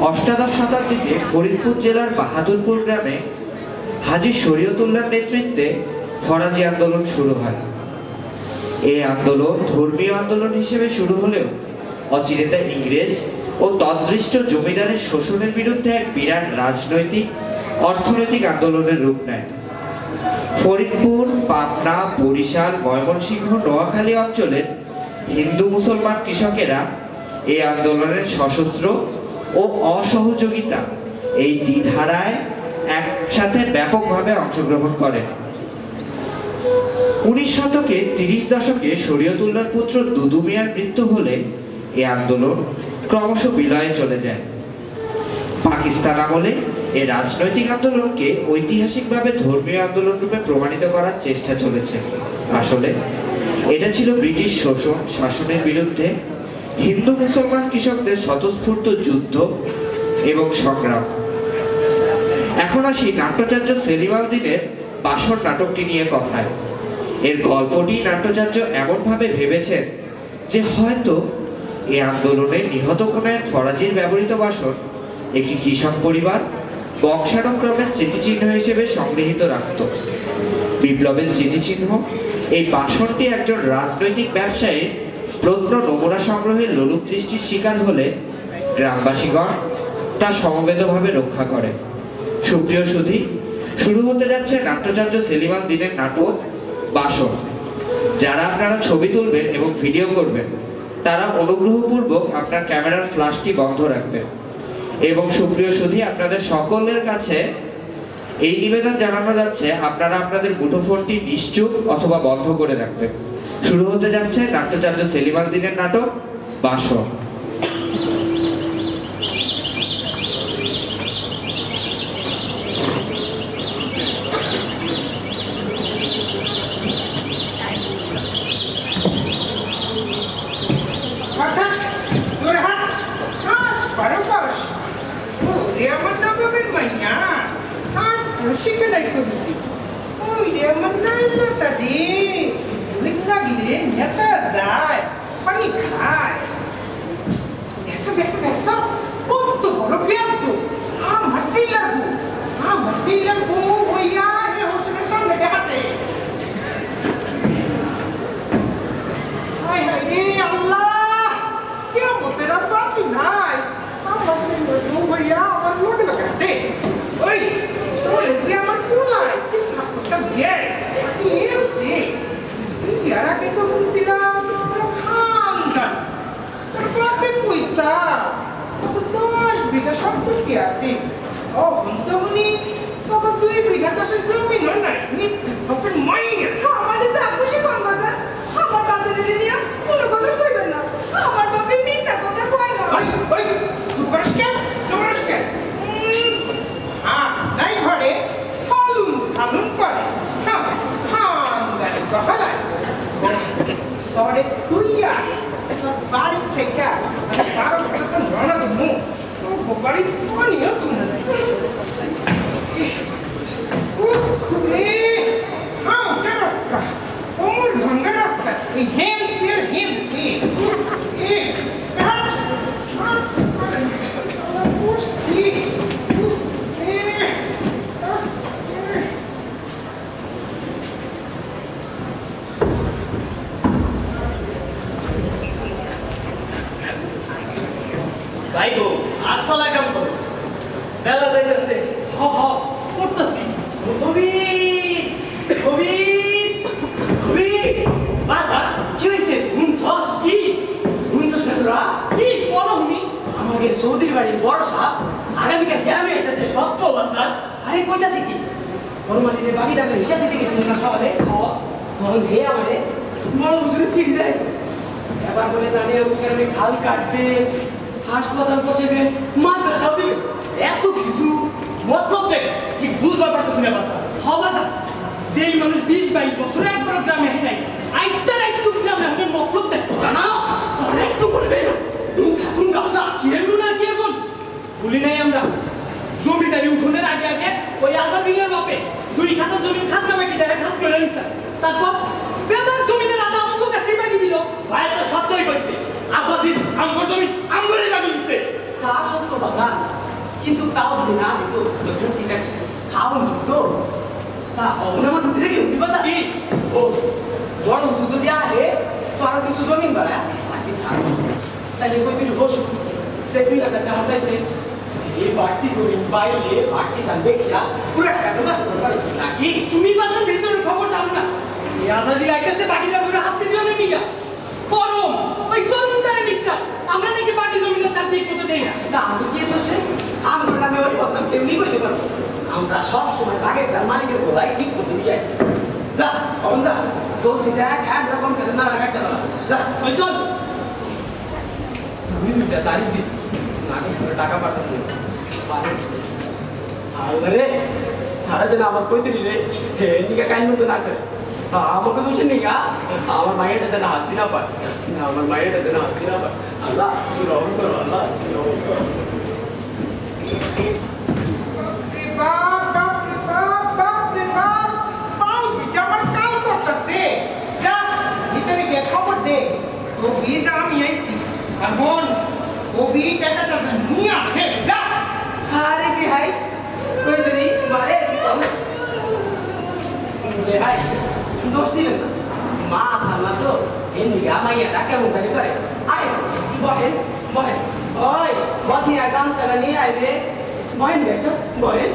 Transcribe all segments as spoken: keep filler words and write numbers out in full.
অষ্টাদশ শতাব্দীতে ফরিদপুর জেলার বাহাদুরপুর গ্রামে হাজী শরীয়তুল্লাহর নেতৃত্বে ফরাজি আন্দোলন শুরু হয়। এই আন্দোলন ধর্মীয় আন্দোলন হিসেবে শুরু হলেও অচিরে তা ইংরেজ ও তদৃষ্ট জমিদারের শোষণের বিরুদ্ধে এক বিরাট রাজনৈতিক অর্থনৈতিক আন্দোলনের রূপ নেয়। ফরিদপুর, পাবনা, বরিশাল, ময়মনসিংহ, নোয়াখালী অঞ্চলের হিন্দু মুসলমান কৃষকেরা এই আন্দোলনের সশস্ত্র ও অসহযোগিতা এই দ্বিধারায় একসাথে ব্যাপকভাবে অংশগ্রহণ করেন। উনিশ শতকে তিরিশ দশকে শরীয়তুল্লাহর পুত্র দুদু মিয়ার মৃত্যু হলে এই আন্দোলন ক্রমশ বিলয়ে চলে যায়। পাকিস্তান আমলে এই রাজনৈতিক আন্দোলনকে ঐতিহাসিকভাবে ধর্মীয় আন্দোলন রূপে প্রমাণিত করার চেষ্টা চলেছে। আসলে এটা ছিল ব্রিটিশ শোষণ শাসনের বিরুদ্ধে হিন্দু মুসলমান কৃষকদের স্বতঃস্ফূর্ত যুদ্ধ এবং সংগ্রাম। এখন আসি নাট্যাচার্য সেলিম আল দীনের বাসর নাটকটি নিয়ে কথায়। এর গল্পটি নাট্যাচার্য এমন ভাবে ভেবেছেন যে হয়তো এই আন্দোলনে নিহত কোন এক ফরাজির ব্যবহৃত বাসর একটি কৃষক পরিবার বংশানুক্রমে স্মৃতিচিহ্ন হিসেবে সংগৃহীত রাখত। বিপ্লবের স্মৃতিচিহ্ন এই বাসরটি একজন রাজনৈতিক ব্যবসায়ীর প্রত্ন নমুনা সংগ্রহের লোলুপ দৃষ্টির শিকার হলে গ্রামবাসীগণ তা সমবেতভাবে রক্ষা করে। সুপ্রিয় সুধী, শুরু হতে যাচ্ছে নাট্যাচার্য সেলিম আল দীনের নাটক বাসর। যারা আপনারা ছবি তুলবেন এবং ভিডিও করবেন তারা অনুগ্রহপূর্বক আপনার ক্যামেরার ফ্ল্যাশটি বন্ধ রাখবেন এবং সুপ্রিয় সুধী, আপনাদের সকলের কাছে এই নিবেদন জানানো যাচ্ছে আপনারা আপনাদের মুঠোফোনটি নিশ্চুপ অথবা বন্ধ করে রাখবেন। শুরু হতে যাচ্ছে নাট্যাচার্য সেলিম আল দীনের নাটক বাসর। জমি আমগরে দাবি দিছে তা সত্য বাজার ও বড় উঁচু যদি আহে তো আরো কিছু জমিন বাড়া বাকি থাকবে তাইলে কই তুই বসু সে দুই হাজার টাকা চাইছে এই বাড়তি জমিন বাইরে বাড়তি দাম দেখা পুরো টাকা জমা করতে পারো নাকি তুমি বাজার ভিতরে খবর জানো না এই আজাজি আইতেছে বাকি দাম পুরো হাসতে দিও নাকি গা পরম ওই গরম তারে নিছা আমরা নাকি বাকি জমিটা তার ঠিক মতো দেই না তা আমি কি দোষে আমরা নামে ওই বদনাম কেউ নি করতে পারবো আমরা সব সময় বাগের তার মালিকের গোলাই ঠিক করতে দিয়ে আসি যা অন যা জলদি যা খান রকম করে না কাটতে পারো যা ওই চল দুই মিনিট তারিখ দিছি নাকি টাকা পাঠাচ্ছি আরে তারা যেন আমার কইতে দিলে হে নিকা কাইন মতো না করে আমাকে দোষে নিকা আমার মায়েরটা যেন হাসি না পায় আমার মায়েরটা যেন হাসি না পায় আল্লাহ তুই রহম করো আল্লাহ তুই রহম করো খবর দে ও ভিজা আমি আইছি আর বোন ও ভিটা টাকা নিয়ে আসে যা আরে ভাই কই দিদি মারে রে ভাই দোষ দিবেন না মা সামলা তো এমনি গামাইয়া টাকা মুখানি করে আয় বহে বহে ওই বধিয়া গামছাটা নিয়ে আয় রে বহেন বেশ বহেন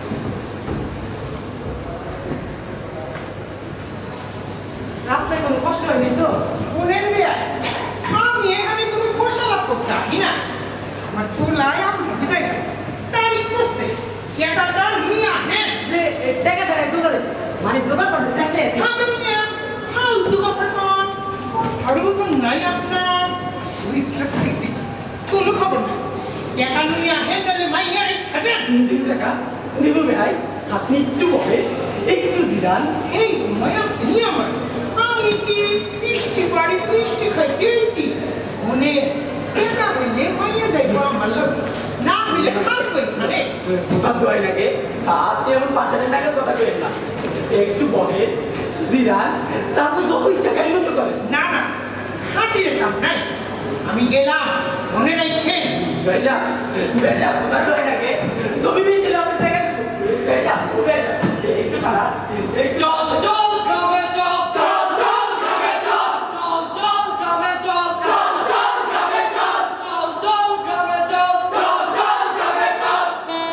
রাস্তায় কোনো কষ্ট হয়নি তো বলেন মিয়া আমি এখানে কোনো পয়সা লাভ করতে আসি না আমার চুলায় আমাকে বিজাই তারিখ করছে টাকাটা নিয়ে আসেন যে টাকা ধরে জোগাড় হয়েছে মানে জোগাড় করতে চেষ্টা আছে আমি নিয়ে ফালতু কথা কন আর বুঝুন নাই আপনার ওই টাকা দিচ্ছি কোনো খবর নেই টাকা নিয়ে আসেন তাহলে মাইয়া খাটেন দিন টাকা নিব ভাই আপনি একটু বলে একটু জিরান এই মায়া সিনি আমার আমি কি মিষ্টি বাড়ি মিষ্টি খাইতে এসেছি মনে টাকা হইলে মাইয়া যাইব আমার লোক না হইলে খাবো এখানে তোমার দোয়াই লাগে আপনি এমন পাঁচারের টাকা কথা করেন না একটু বলে জিরান তারপর যত ইচ্ছা গাড়ি মতো করেন না না হাতির কাম নাই আমি গেলাম মনে রাখেন বেজা বেজা তোমার দোয়াই লাগে তুমি বেঁচে আপনার টাকা দেবো বেজা বেজা একটু খারাপ চল চল গ্রামে চল চল চল গ্রামে চল চল চল গ্রামে চল চল চল গ্রামে চল চল চল গ্রামে চল চল চল গ্রামে চল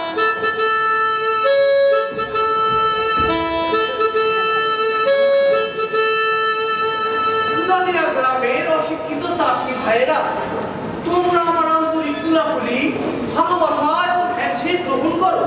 দুনিয়া গ্রামের অশিক্ষিত চাষি ভাইয়েরা তোমরা আমার আন্তরিক কুলাকুলি ভালোবাসা এবং হ্যান্ডশেক গ্রহণ করো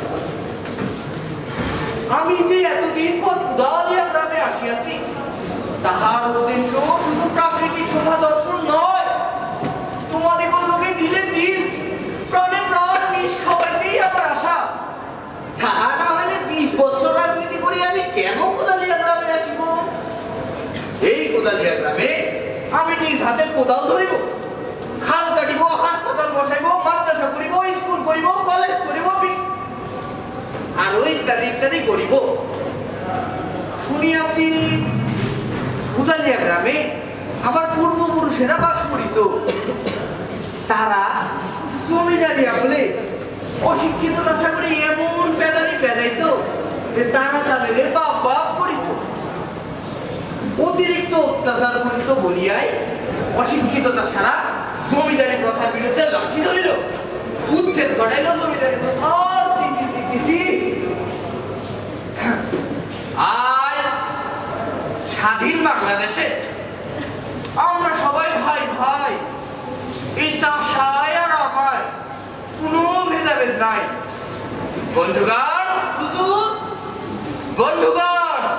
আমি যে এতদিন পর উদালিয়া গ্রামে আসিয়াছি তাহার উদ্দেশ্য শুধু প্রাকৃতিক শোভা দর্শন নয় তোমাদের লোকে দিলে দিন প্রাণে প্রাণ বিষ খাওয়াইতেই আমার আশা তাহা না হলে বিশ বছর রাজনীতি করি আমি কেন কোদালিয়া গ্রামে আসিব এই কোদালিয়া গ্রামে আমি নিজ হাতে কোদাল ধরিব খাল কাটিব হাসপাতাল বসাইব মাদ্রাসা করিব স্কুল করিব কলেজ করিব আরো ইত্যাদি ইত্যাদি করিব শুনিয়াছি কোদালিয়া গ্রামে আমার পূর্বপুরুষেরা বাস করিত তারা জমিদারি আমলে অশিক্ষিত দশা করে এমন পেদানি পেদাইত যে তারা তাদের বাপ বাপ করিত অতিরিক্ত অত্যাচার করিত বলিয়াই অশিক্ষিত দশারা জমিদারি প্রথার বিরুদ্ধে লাঠি ধরিল উচ্ছেদ ঘটাইল জমিদারি প্রথা আজ স্বাধীন বাংলাদেশে আমরা সবাই ভাই ভাই এই চাষায় আর আমার কোনো ভেদাভেদ নাই বন্ধুগণ বন্ধুগণ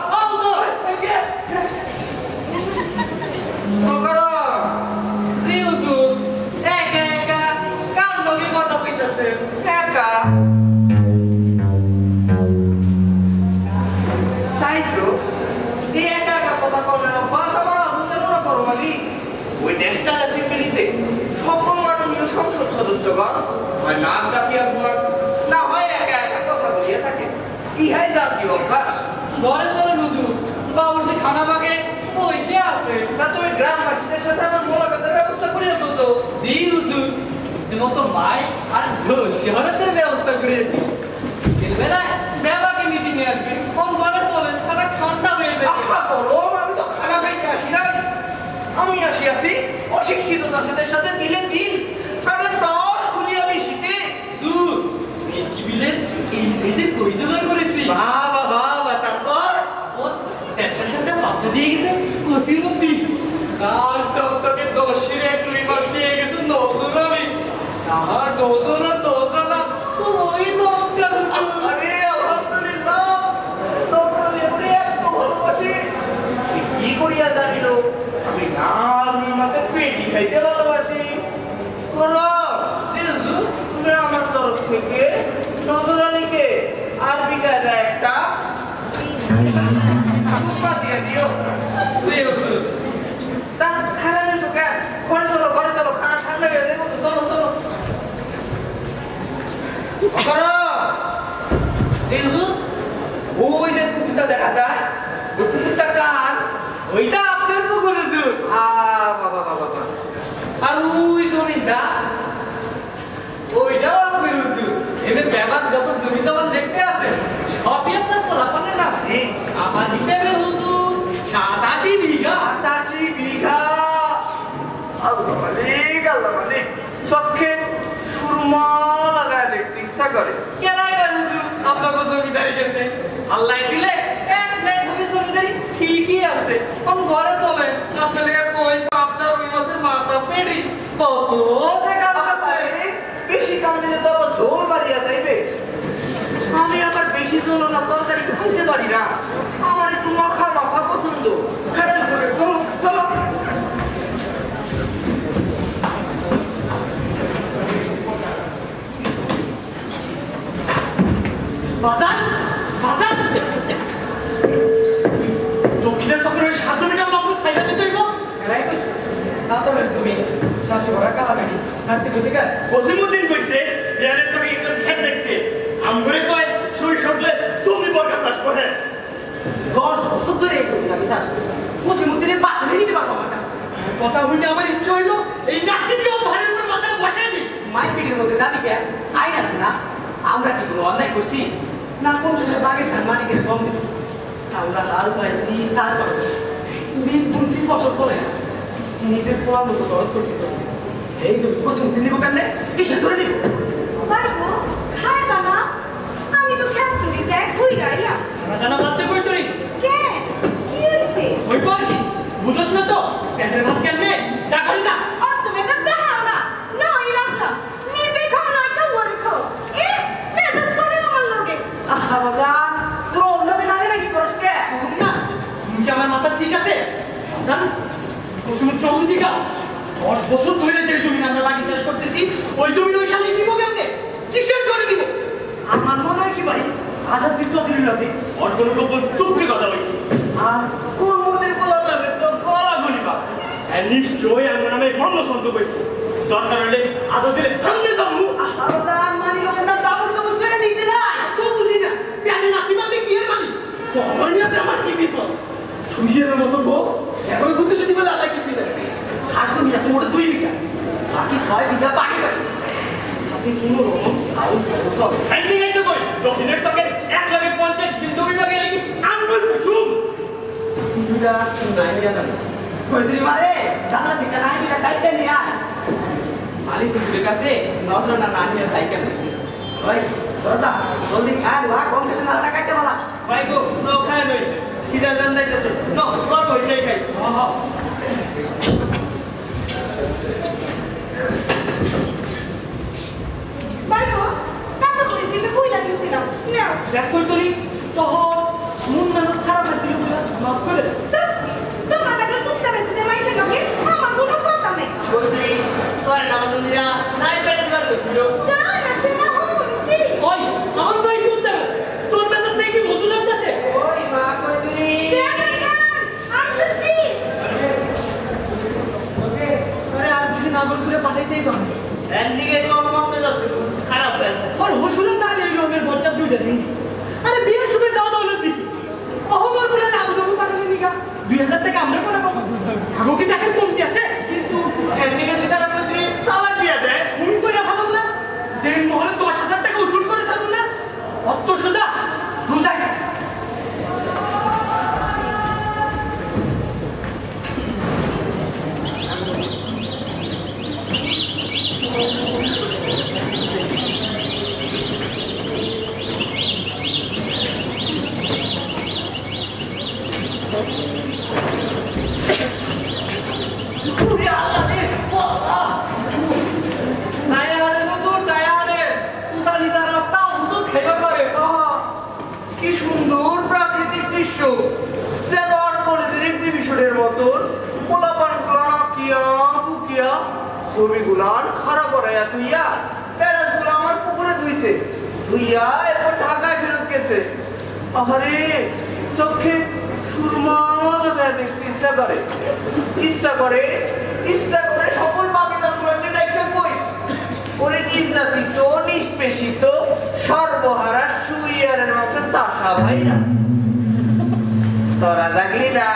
একা তাই তো এই একা একা কথা কবেন অভ্যাস আমার আধুনিক কর্মালি ওই ন্যাশনাল অ্যাসেম্বলিতে সকল মাননীয় সংসদ সদস্যগণ হয় নাচ ডাকিয়া ঘুমান না হয় একা একা কথা বলিয়া থাকে ইহাই জাতীয় অভ্যাস ঘরে চলে হুজুর বাবুর সে খানা বাগে পয়সা আছে তা তুমি গ্রামবাসীদের সাথে আমার মোলাকাতের ব্যবস্থা করিয়াছো তো জি হুজুর তোমার তো মাই আর ঢোল শহরের ব্যবস্থা করিয়েছি বিকেলবেলায় বেবাকে মিটিং এ আসবে কোন ঘরে চলেন তারা ঠান্ডা হয়ে যাবে গরম, আমি তো খানা খাইতে আসি নাই। আমি আসি আসি অশিক্ষিত দাসদের সাথে দিলে দিন, আরে টর খুলি আমি শীতে। দূর কি বিলে এই সাইজের কই জোগাড় করেছি। বাবা বাবা, তারপর ওর সেটা সেটা পাপড়ি দিয়ে গেছে কষির মধ্যে। কাল টকটকে দশের এক রুই মাছ দিয়ে গেছে নজর আমি। আর নজর আর দশরা না ওই চমৎকার হুজুর। আরে আলহামদুলিল্লাহ, তোর লেবুরে এত ভালোবাসি। সে কি করিয়া জানিল আমি লাল রুই মাছের পেটি খাইতে ভালোবাসি। করো তুমি আমার তরফ থেকে নজর আলীকে আরবি কায়দা একটা উপমা দিয়ে দিও। সে হুজুর তা খানা নিছো কেন? ঘরে চলো, ঘরে চলো, খানা ঠান্ডা হয়ে যাবে তো, চলো চলো। করো এই হুজুর ওই যে পুকুরটা দেখা যায়, ওই পুকুরটা কার? ওইটা আপনার পুকুর হুজুর। আ বাবা বাবা বাবা। আর ওই জমিটা ওইটাও আপনার হুজুর। এদের ব্যাপার যত জমি জমান দেখতে আছে সবই আপনার পোলাপানে না। আমার হিসেবে হুজুর সাতাশি বিঘা। আটাশি বিঘা। আল্লাহ মালিক, আল্লাহ মালিক, চোখে সুরমা লাগায় দেখতে ইচ্ছা করে। কেনাই না হুজুর আপনাকে জমিদারি গেছে। আল্লাহ দিলে এক নেক ভূমি জমিদারি ঠিকই আছে। কোন ঘরে চলে আপনার কই আপনার ওই মাসের মাথা পেড়ি কত জায়গা আছে। বেশি কাম দিলে তো আবার ঝোল বাড়িয়া যাইবে। আমি আবার বেশি ঝোল না তরকারি খাইতে পারি না। আমার একটু মাখা মাখা পছন্দ। খাইতে হবে, চলো চলো। বাজার বাজার দক্ষিণের চক্রের সাত জমিটা আমাকে সাইডা দিতে হইব। এরাই কইছে সাতমের জমি শাশি ভরা কালামেনি সাথে কইছে কা ওসিমুদ্দিন কইছে বিয়ানের সঙ্গে ইসলাম খেত দেখতে আমগরে কয় শরীর সবলে তুমি বর্গা চাষ করে। দশ বছর ধরে এই জমি আমি চাষ করছি। কচিমুদ্দিনের পাটনে নিতে পারবো আমার কাছে। কথা হইতে আমার ইচ্ছা হইলো এই নাচিকে ভারের উপর মাথায় বসাই দিই। মায়ের পিঠের মধ্যে জানি কে আইন আছে না? আমরা কি কোনো অন্যায় করছি? না কোন সময় বাগের ধান মালিকের কম দিছি? আমরা হাল পাইছি, সার পাইছি, বীজ বুনছি, ফসল ফলাইছি, নিজের পোড়ার মতো খরচ করছি। এই যে কচিমুদ্দিন নিব কেমনে? কিসে ধরে নিব? বাইকো খায় বাবা আমি তো খেত করি দেখ হই রাইলাম রাজানা বাদতে কই তুই কে কি হইছে ওই পর কি বুঝছ না তো পেটের ভাত কেমনে যা করে যা। ও তুমি তো দেখাও না নই রাখলাম নিজে খাও নয় খাও ওরে খাও এ মেজাজ করে আমার লগে আহা বাজান, তোর অন্য দিন আগে নাকি করস কে? না তুমি কি আমার মাথা ঠিক আছে হাসান? কুসুমের চৌন জিগা দশ বছর ধরে যে জমি আমরা বাকি চাষ করতেছি ওই জমি ওই সালে দিব কেমনে? কিসের করে দিব? আমার মনে হয় কি ভাই আধা চিত্র দিল লাগে অর্জন গোপন চুক্তি কথা বলছি। আর কোন মতের বলার লাগে তো গলা গলিবা আর নিশ্চয়ই আমার নামে বন্ধ সন্ত কইছে। দরকার হলে আদা দিলে সামনে যাবো। আহা বাজান, মানি লোকের নাম ডাবল ডাবল করে নিতে নাই। তো বুঝি না প্যানে নাতি মানে কি এর মানে তোমার নিয়ে আমার কি বিপদ? ছুঁয়ের মতো গো এখন বুঝতে শুধু বলে আলাদা কিছু না। আর জমি আছে মোটে দুই বিঘা, বাকি ছয় বিঘা বাকি পাইছে। আপনি কোনো রকম আউল সব হ্যান্ডিং আইতে কই দক্ষিণের সঙ্গে এক লাখে পঞ্চাশ সিন্ধু বিভাগ গেলে কি আনবো কুসুম। দুটা নাই নিয়ে যাবে কইদিন মারে জানা দিকে নাই দুটা কাইতে নিয়ে আয়। মালিক তুই কাছে নজর না নিয়ে যাই কেন? ওই তোরা জলদি খায় বা কম খেতে নালটা কাটতে বলা। ভাই গো নো খায় নই কি জান যাইতেছে নো করব সেই খাই। আহা বাইকো কাছে বলে দিতে কই লাগিছিলাম নাও দেখ কই তুই তখন মন মেজাজ খারাপ হয়েছিল বলে মাফ করে দে। তোমার টাকা কুত্তা বেঁচে দে মাইছে লোকে আমার কোনো কথা নেই কই তুই তোর নামজন্দিরা নাই পেটে দিবার কইছিল। না না সে না হইছি ওই আমার ভাই করতে তোর মেজাজ নেই কি মধু লাগতেছে? ওই মা কইদিন আনতেছি আরে আর বুঝি না বল করে পাঠাইতেই পারবে। হ্যান্ডিং এ তো আমার মেজাজ খারাপ হয়েছে। আর হোসুলের না এই রঙের বজ্জাত দুইটা দিন আরে বিয়ের শুভে যাওয়া দৌলত দিছি অহমর বলে না বুঝবো পাঠালি নিগা দুই হাজার টাকা আমরা করে পাবো আগো কি টাকার কমতি আছে কিন্তু হ্যান্ডিং এ যেটা আমরা তুমি তালা দিয়ে দেয় ফোন করে ভালো না দেন মহলে দশ হাজার টাকা উসুল করে চালু না অত সোজা রোজাই উঠিয়া ছবিগুলান খারাপ করাইয়া তুইয়া প্যারাসগুলো আমার পুকুরে ধুইছে ধুইয়া এরপর ঢাকায় ফেরত গেছে। আরে চোখে সুরমা লাগায় দেখতে ইচ্ছা করে ইচ্ছা করে ইচ্ছা করে সকল বাকিদারগুলো ডাইকা কই ওরে নির্যাতিত নিষ্পেষিত সর্বহারা সুইয়ারের মাংস তাসা ভাইরা তোরা দেখলি না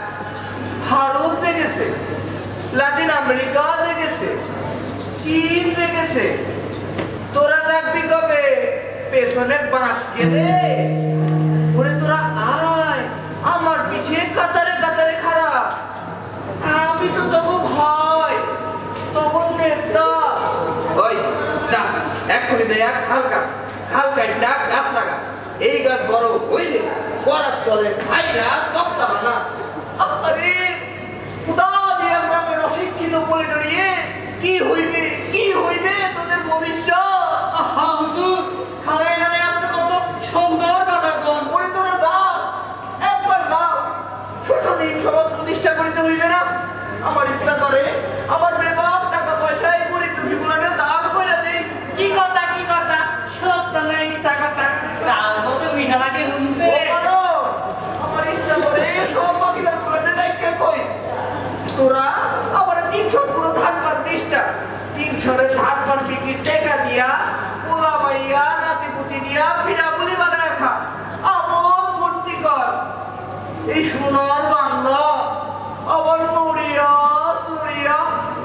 ভারত দেখেছে, লাটিন আমেরিকা দেখেছে, চীন দেখেছে, তোরা দেখবি কবে পেছনে বাঁশ গেলে ওরে তোরা আয় আমার পিছিয়ে কাতারে কাতারে খারাপ। আমি তো তখন ভয় তখন নেতা ওই ডাক এক্ষুনি দেয় হালকা হালকা ডাক গাছ লাগা এই গাছ বড় হইলে করার তলে ভাইরা তপ্তা বানা। আরে খুদা দিয়া গ্রামের অশিক্ষিত বলে ডরিয়ে কি হইবে কি হইবে তোদের ভবিষ্যৎ? আহা হুজুর খালাই খালাই আপনি কত সুন্দর কথা কোন। ওরে তোরা দাও একবার দাও শোষণহীন সমাজ প্রতিষ্ঠা করিতে হইবে না। আমার ইচ্ছা করে আমার বেবাক টাকা পয়সা এই গরিব দুঃখীগুলোকে দান করে দেই। কি কথা কি কথা সত্য নাই মিছা কথা তাও কত মিঠা লাগে শুনতে। আমার ইচ্ছা করে সব বাকিদার গুলোকে ডাইকা কই তোরা আমার তিনশো পুরো ধান বাদ দিসটা তিনশোর ধান বাদ বিক্রির টাকা দিয়া পোলা মাইয়া নাতি পুতি দিয়া ফিরা বলি বানায় খা আমল ভর্তি কর। এই সোনার বাংলা আবার মরিয়া সুরিয়া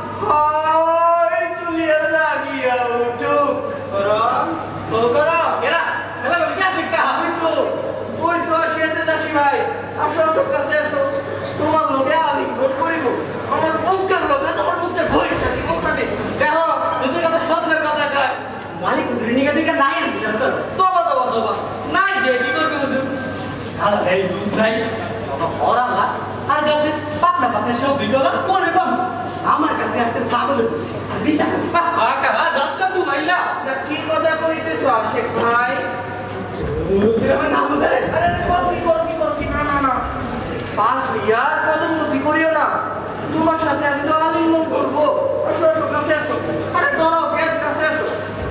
হাই তুলিয়া লাগিয়া উঠুক করা ও করা এরা ছেলে বলে কি আছে কা ওই তো ওই তো আসিয়াছে চাষি ভাই আসো আসো কাছে আসো তোমার লোকে আলিঙ্গন করিব আমার মুখের লোকে তোমার মুখে ঘড়ি থাকি মুখটাকে দেখো হুজুর কথা সত্যের কথা কয় মালিক হুজুর নিকে দিকে নাই আছে তো তোবা তোবা তোবা নাই যে কি করবে হুজুর খালা এই দুধ নাই বাবা হরা না আর কাছে পাতনা পাতনা সব বিগলা কোনে পাম আমার কাছে আছে ছাগলের আর বিছা আ কালা যাত্রা তু মাইলা না কি কথা কইতেছ আশেক ভাই? হুজুর আমার নাম বুঝারে আরে করো কি করো কি করো কি না না না পাস হইয়া কদম নথি করিও না তোমার সাথে আমি তো আলিঙ্গন করবো। আসো আসো কাছে আসো আরে ডরাও কেন কাছে আসো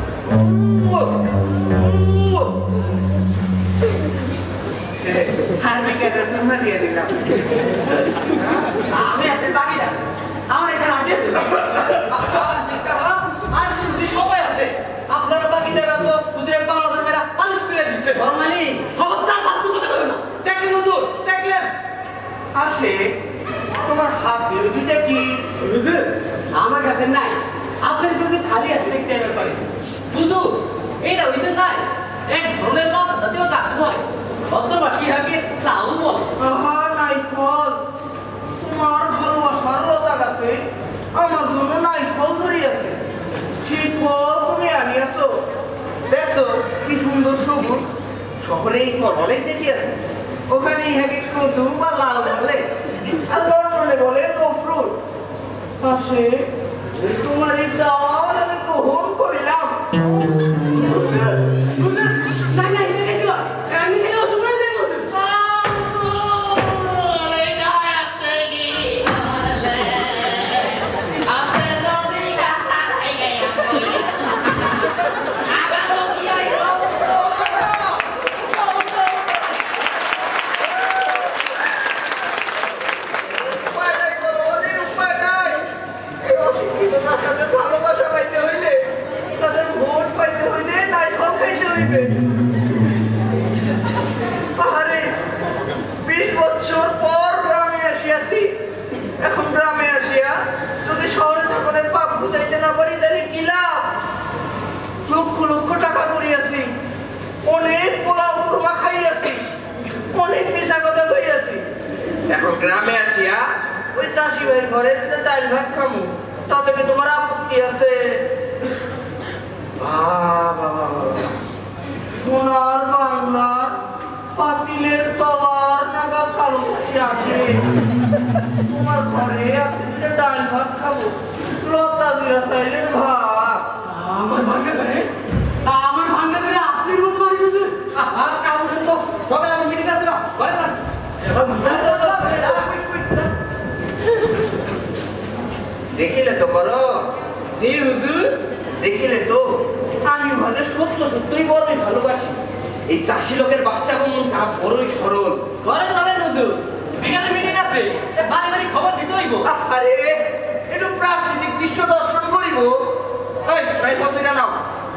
হারবি কাছে সুমা দিয়ে দিলাম আমি আপনি বাকি না আমার এখানে আছে আর শুনছি সবাই আছে আপনারা বাকিদারা তো হুজুরের বাংলাদেশ মেরা পালিশ করে দিচ্ছে ফরমালি খবরদার ফালতু কথা বলো না দেখলেন হুজুর দেখলেন আসে তোমার হাত দিয়ে দিতে কি হুজুর আমার কাছে নাই আপনার কাছে খালি হাতে দেখতে এবার পারে হুজুর এটা হইছে নাই এক ধরনের লতা জাতীয় গাছ হয় ভদ্রবাসী হাকে লাউ বলে আহা নাই ফল তোমার ভালোবাসার লতা গাছে আমার জন্য নাই ফল ধরিয়াছে সেই ফল তুমি আনিয়াছো দেখছো কি সুন্দর সবুজ শহরে এই ফল অনেক দেখিয়াছে ওখানে ইহাকে কদু বা লাল বলে আর লন্ডনে বলে নো ফ্রুট। পাশে তোমার এই দাওয়াত আমি গ্রহণ করিলাম। হুজুর নাই নাই দেখে দিও এমনি থেকে অসুবিধা হয়ে যাবে হুজুর আরে যায় আপনি কি বলে আপনি যদি রাস্তা নাই গয়া আগা তো কি আইলো উপায় নাই কোনো উপায় নাই। এই অশিক্ষিত লোকেদের ভালোবাসা পাইতে হইলে তাদের ভোট পাইতে হইলে নাইফল খাইতে হইবে। আরে বিশ বছর পর গ্রামে আসিয়াছি এখন গ্রামে আসিয়া যদি শহরে থাকনের পাপ বুঝাইতে না পারি তাহলে কি লাভ? লক্ষ লক্ষ টাকা করিয়াছি অনেক পোলাও কুরমা খাইয়াছি অনেক মিশা কথা কইয়াছি এখন গ্রামে আসিয়া ওই চাষি ভাইয়ের ঘরে ডাল ভাত খামু তাতে কি তোমার আপত্তি আছে? সোনার বাংলার পাতিলের তলার নাগাল কালো কাশি আসে তোমার ঘরে আজকে ডাল ভাত খাবো লতা জিরা চাইলের ভাত আমার ভাঙ্গা করে আমার ভাঙ্গা করে আপনি মত মানুষ হুজুর আহা কাউরে তো সকালে আমার মিটিং আছে না ঘরে যান দেখিলে তো করো। জি হুজুর। দেখিলে তো আমি উহাদের সত্য সত্যই বড়ই ভালোবাসি। এই চাষি লোকের বাচ্চা মনটা বড়ই সরল। ঘরে চলেন হুজুর, বিকালে মিটিং আছে, বাড়ি বাড়ি খবর দিতে হইব। আরে একটু প্রাকৃতিক দৃশ্য দর্শন করিব। এই প্রায় পত্রিকা নাও।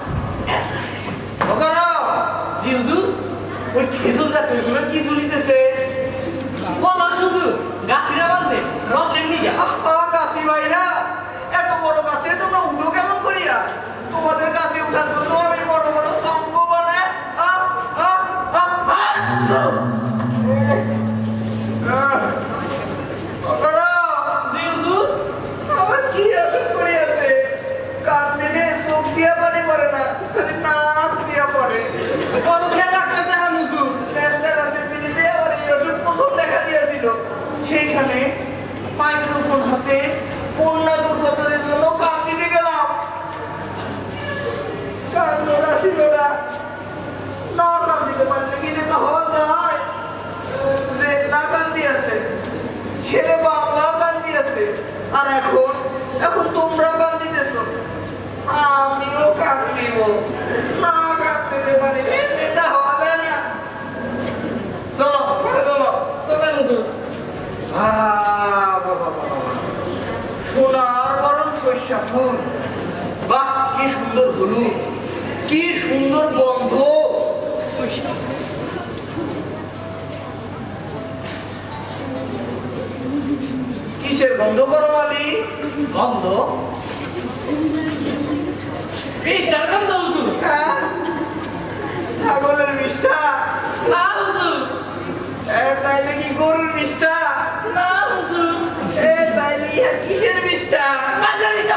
ওখানে জি হুজুর। ওই খেজুর গাছ ওইগুলো কি ঝুলিতেছে? বলো হুজুর, গাছিরা বলছে রসের নিগা। আহা গাছি ভাইরা, এত বড় গাছে তোমরা উঠো কেমন করিয়া? তোমাদের গাছে উঠার জন্য আমি বড় বড় সঙ্গ বানাই। আহ আহ আহ আহ ওখানে জি হুজুর। আমার কি আসুন করিয়াছে? কান দিলে চোখ দিয়া পানি পড়ে না, খালি নাক দিয়া পড়ে। বড় খেয়ে ডাক্তার দেখান হুজুর। ন্যাশনাল অ্যাসেম্বলিতে আমার এই অসুখ প্রথম দেখা দিয়েছিল। সেইখানে মাইক্রোফোন হাতে বন্যা দুর্গতদের জন্য কান দিতে গেলাম। কান্না ছিল না, না কান দিতে পারলে কি যেতে হওয়া যায়? যে না কান দিয়েছে ছেলে বাংলা কান দিয়েছে, আর এখন এখন তোমরা কান দিতেছ। আমিও কান দিব, না কান দিতে পারিলে নেতা হওয়া যায় না। চলো ঘরে চলো। চলেন হুজুর। সোনার বরং শস্যা ফুল, বাহ কি সুন্দর হলুদ, কি সুন্দর গন্ধ। কিসের গন্ধ করো মালি? গন্ধ বিশটার গন্ধ হুজুর। হ্যাঁ, ছাগলের মিষ্টা? না হুজুর। এ তাইলে কি গরুর মিষ্টা? না হুজুর। এ তাইলে ইহা কিসের মিষ্টা? মাঝে মিষ্টা।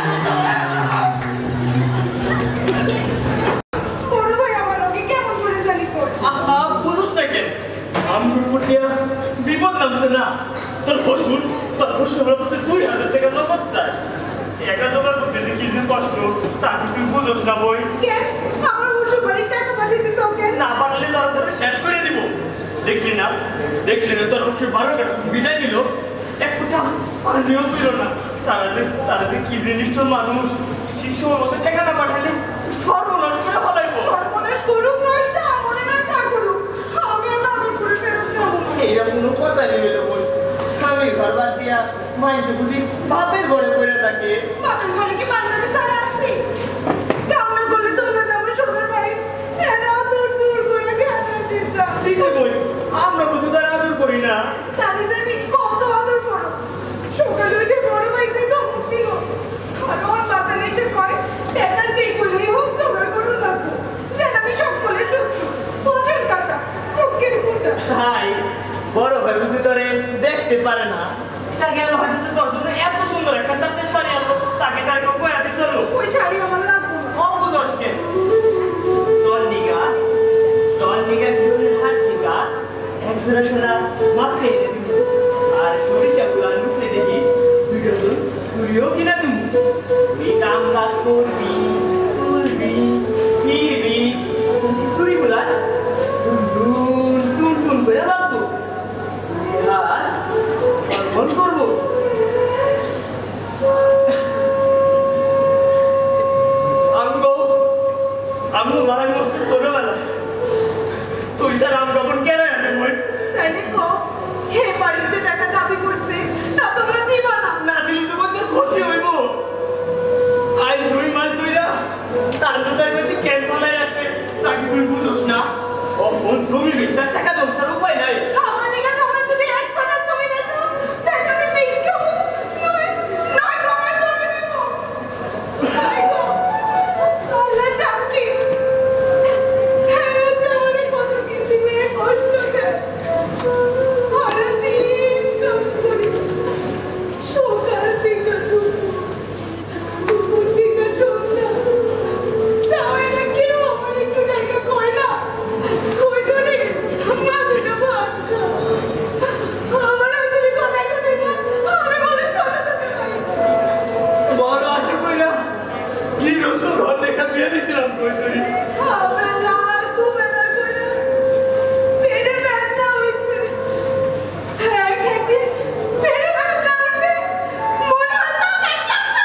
বড় ভাই আমার ওকে কেমন করে জানি কর। আহা বুঝুস না কেন? আমার উপর দিয়া বিপদ নামছে না। তোর পশুর তোর পশুর আমার প্রতি দুই হাজার টাকা নগদ চাই। একা জোগাড় করতে যে কি যে কষ্ট তা কি তুই বুঝোস না বই? কে আমার ওষুধ বাড়ির টাকা পাঠিয়ে দিতে ওকে। না পারলে তারা ধরে শেষ করে দিব। দেখলি না দেখলি না তোর অবশ্যই বারো কাটা বিদায় দিল, এক ফুটা পানিও ছিল না। তারা যে তারা যে কি জিনিসটা মানুষ, সেই সময় মতো টাকা না পাঠালে সর্বনাশ করে ফেলাইব। সর্বনাশ করুক নষ্ট মনে নয় তা করুক, আমি আর নাগর করে ফেরত যাবো না। এইরা কোনো কথা নেই হইলো বই। আমি ঘর বাদ দিয়া মাইসে বুঝি বাপের ঘরে পড়ে থাকে। বাপের ঘরে কি বান্দারে ছাড়া আসছিস? কেমন করলে তোমরা যাবো সদর বাড়ি? এরা দূর দূর করে খেতে দিতাম। সিসি বই আমরা বুঝি তার আদর করি না। জানি জানি কত আদর করো। সকালে উঠে বড় ভাই যে ধমক দিল, আর আমার বাচ্চা এসে কয় এটা যে বলেই হোক জোগাড় করুন না তো। যেন আমি সকলে শত্রু, তোদের কাটা চোখের কুটা। তাই বড় ভাই বুঝি তোরে দেখতে পারে না। তাকে আমি হঠাৎ তোর জন্য এত সুন্দর একটা তাতে শাড়ি আনলো, তাকে তার কেউ বয়া দিছিল। ওই শাড়ি আমার লাগবো না। অবুদশকে তোর নিগা তোর নিগা ঘিউরের হাট নিগা এক জোড়া সোনা মাপে এনে দিব। আর সরিষা গুলা লুকলে দেখিস দুই ডজন চুরিও কিনা দিব। তুই কাম কাজ করবি, চলবি, ফিরবি, চুরি গুলা টুন টুন টুন করে বাঁধবো। আর ফোন করবো। আমগো আমগো মারাই মস্ত ছোটবেলা তুই স্যার আম কখন কেন আছে বই? তাইলে কও, হে বাড়িতে টাকা দাবি করছে, তা তোমরা দিবা না। না দিলি তো তোর ক্ষতি হইব। আজ দুই মাস ধইরা তার যে তার মধ্যে কেন ফলাই আছে তাকে তুই বুঝোস না। ও ফোন জমি বেচার টাকা দোষার উপায় নাই। আমার নিগা তোমরা যদি এক টাকা জমি বেচো, তাহলে আমি বিষ খাবো, নয় নয় গলায় ধরে দেবো। তাই গো, আল্লাহ সাক্ষী, হ্যাঁ জীবনে কত কিছু মেয়ে কষ্ট দেয়। সারাদিন কাজ করি, সকাল থেকে দুপুর, দুপুর থেকে সন্ধ্যা। তাও এরা কেউ আমার একটু টাকা কয় না। কই ধরে মাঝেটা ভাত খাও। আমার আসলে কথায় কথায় না, আমি বলে চলে যেতে পারি। বড় আশা কইরা গৃহস্থ ঘর দেখা বিয়ে দিছিলাম কই তুই। আমার লাল কুবেলা করে পেটে ব্যথা হইছে। এক একদিন পেটে ব্যথা উঠে মনে হতো আমি একটা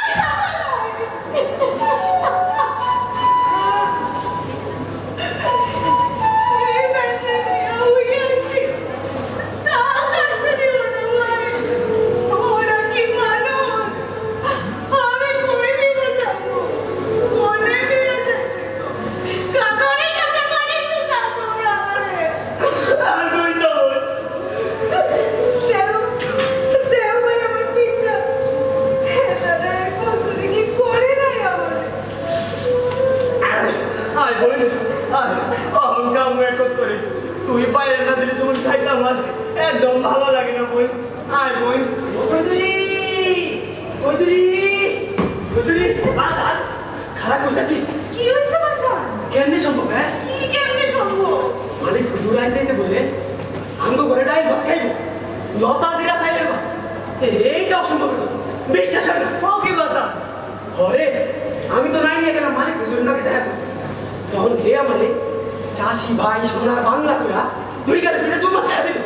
বোন অহংকার মুয়ে করি তুই বাইরে না দিলে তুমি খাইতে আমার একদম ভালো লাগে না বোন আয় বোন কইদুরি কইদুরি কইদুরি বাজার খারাপ করতেছি কি হইছে বাজার কেমনে সম্ভব হ্যাঁ কি কেমনে সম্ভব মানে হুজুর আইসাইতে বললে আমগো ঘরে ডাইল ভাত খাইব লতা জিরা সাইলের ভাত এইটা অসম্ভব বিশ্বাস হয় না ও কি বাজার ঘরে আমি তো নাই নিয়ে গেলাম মালিক হুজুর নাকি দেখা করতে তখন হে আমারে চাষি ভাই সোনার বাংলা তোরা দুই গালে দিলে জমা খেয়ে দিল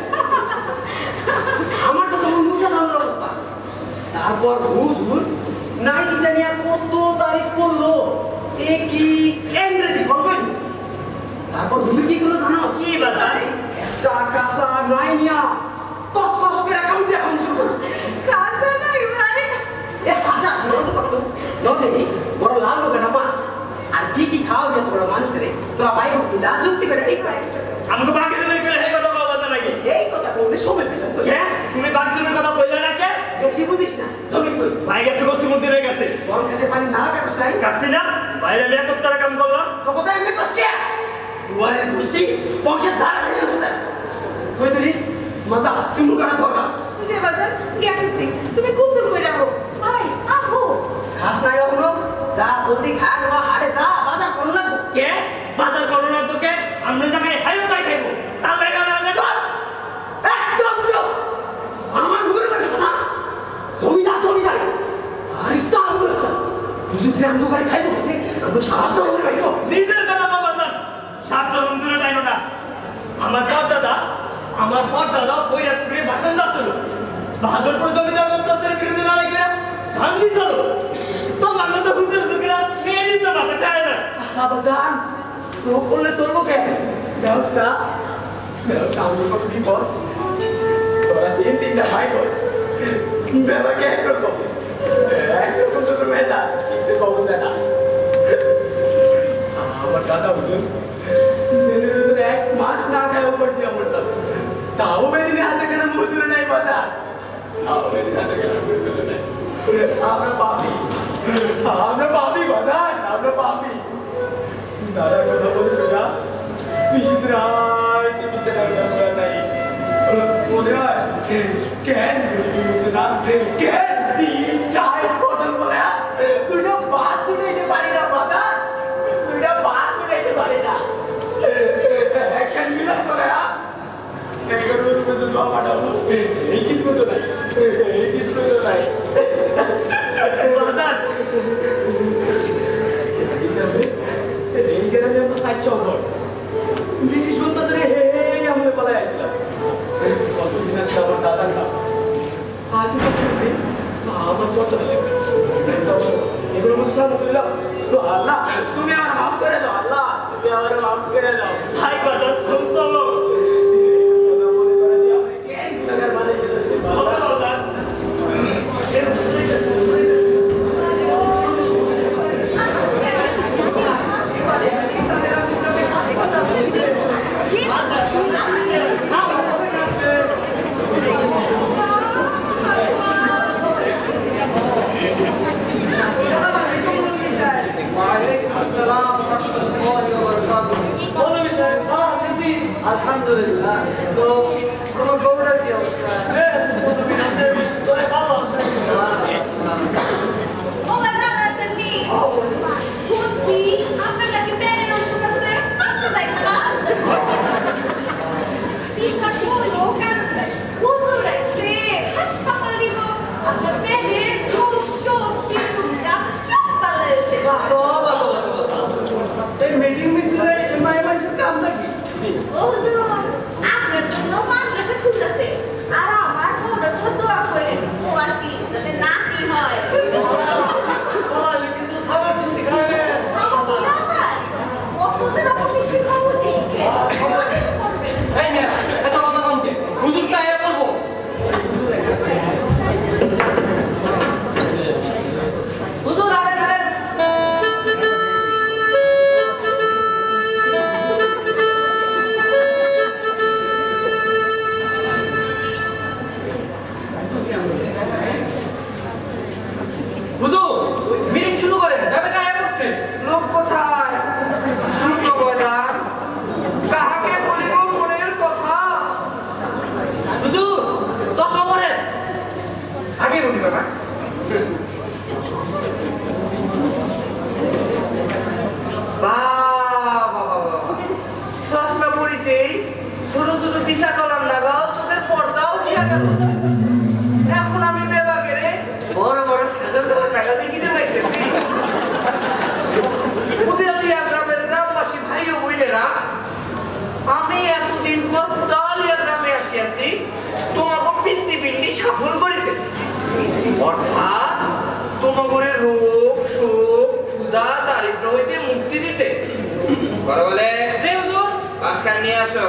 আমার তো তখন মুখা জানার অবস্থা তারপর হুজুর নাইটিটা নিয়ে কত তারিফ করলো এ কি ইংরেজি বলবেন তারপর হুজুর কি করলো জানো কি বাজার একটা কাঁচা নাইনিয়া তস তস করে কামড় দিয়ে এখন শুরু করলো কাঁচা নাই ভাই এ হাসা ছিল তো করতো নদে বড় লাল লোক না মা আর কি কি খাওয়া গেছে তোরা মানুষ করে তোরা ভাই রাজুক্তি করে ঠিক করে আমাকে বাকি জনের করে এই কথা বলা কথা নাকি এই কথা বলতে সময় পেলাম তো হ্যাঁ তুমি বাকি জনের কথা বললে না কে বেশি বুঝিস না জমি কই ভাই গেছে বস্তি মধ্যে রয়ে গেছে বল খেতে পানি না কাটছ নাই কাটছি না বাইরে লিয়া কত টাকা কাম করলাম তো কথা এমনি কষ্ট দুয়ারের গোষ্ঠী বংশের ধার থেকে হতে কই তুই মজা তুমি মুখাটা ধরবা যে বাজার গেছে তুমি কুসুম কইরা হো ভাই আহো খাস নাই হলো যা জলদি খা নেওয়া হাড়ে যা বাজার করো না কে বাজার করো না তো কে আমরা জায়গায় খাইও তাই খাইবো তার লাগে না চল একদম চুপ আমার মুখে কথা না জমিদার জমিদার আর ইসলাম করেছে বুঝছিস আমি তো গাড়ি খাইবো সে আমি সাহায্য করে খাইবো নিজের কথা বাবা জান সাহায্য বন্ধুরা টাইনো না আমার পর দাদা আমার পর দাদা বৈরাটপুরে বাসিন্দা ছিল বাহাদুরপুর জমিদার অত্যাচারের বিরুদ্ধে লড়াই করে শান্তি ছিল তো আমরা তো হুজুর হুজুরা মেয়ে নিতে পারতে চায় না আবাজান তো বললে চলবো কে ব্যবস্থা ব্যবস্থা আমাদের কত বিপদ তোরা তিন তিনটা ভাই বল বেলাকে একরকম একরকম তো মেজা কিছু কবল না আমার দাদা হুজুর ছেলের এক মাস না খায় উপর দিয়ে আমার সাথে তাও বেদিনে হাতে কেন মজুরি নাই বাজার তাও বেদিনে হাতে কেন মজুরি নাই আমরা পাপি আমরা পাপি বাজার আমরা পাপি দাদা কথা বলছো না বিচিত্রায় তুমি সেটা আমরা নাই মনে হয় কেন বুঝছো না কেন দিন চাই ফসল বলে দুটো বাদ ছুটাইতে পারি না বাজার দুটো বাদ ছুটাইতে পারি না কেন মিলা চলে হ্যাঁ এই কিছু তো নাই এই কিছু তো নাই বাজার এই গ্রামে আমরা সাইড চক্র ব্রিটিশ বলতেছে হে হে আমরা পালাই আসছিলাম কতদিন আছে আমার দাদার না আজ আমার করতে লাগবে এগুলো মুসলাম করলাম তো আল্লাহ তুমি আমার মাফ করে দাও আল্লাহ তুমি আমার মাফ করে দাও হাই বাজার তুমি চলো Alhamdulillah. So, como cobra Dios. ও বাবা তুমি কুন্তি আপনার নাকি প্যানে নষ্ট করছে আপনি দেখো না তিন ঘন্টা হলো কেন কুকুর রাখছে হাসপাতাল দিব আপনার প্যানে রোগ শক্তি যা সব পালাইছে এই মিটিং মিছিলে এমআই মানুষের কাম নাকি ও হুজুর আপনার জন্য মাদ্রাসা খুলতেছে আর আমার বড় তো দোয়া করেন ও আর কি যাতে নাতি হয় কিন্তু সারা মিষ্টি খাবে কতদিন আপনি মিষ্টি খাবো দেখে আমাকে তো করবেন এই মেয়ে এত কথা কমকে হুজুর তা এ বলবো হুজুর আরে আরে হুজুর মিটিং শুরু করেন তবে কায়া করছে লোক কোথায় শুরু করো গেল। এখন আমি বেবাকে রে বড় বড় সাগর দেওয়ার টাকা দিয়ে কিনে পাইতেছি। উদয়ালিয়া গ্রামের গ্রামবাসী ভাই ও বোনেরা, আমি এতদিন পর উদয়ালিয়া গ্রামে আসিয়াছি তোমাকে পিন্দি পিন্দি সফল করিতে, অর্থাৎ তোমাকে রোগ শোক ক্ষুধা দারিদ্র হইতে মুক্তি দিতে। বলে ভাস্কর নিয়ে আসো।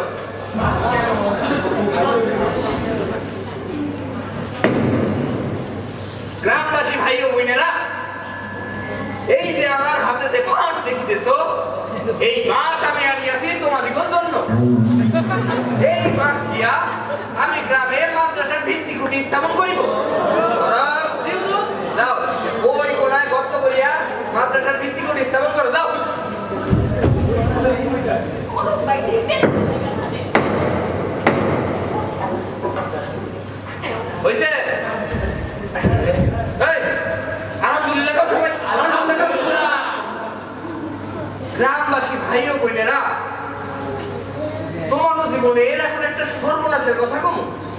গ্রামবাসী ভাই ও বোনেরা, এই যে আমার হাতে যে বাঁশ দেখিতেছ, এই বাঁশ আমি আনিয়াছি তোমাদিগর জন্য। এই বাঁশ দিয়া আমি গ্রামের মাদ্রাসার ভিত্তি খুঁটি স্থাপন করিব। যাও ওই কোনায় গর্ত করিয়া মাদ্রাসার ভিত্তি খুঁটি স্থাপন করো, যাও। হইছে? আলহামদুলিল্লাহ। গ্রামবাসী ভাই ও বোনেরা, তোমার জীবনে এর এখন একটা সর্বনাশের কথা কম।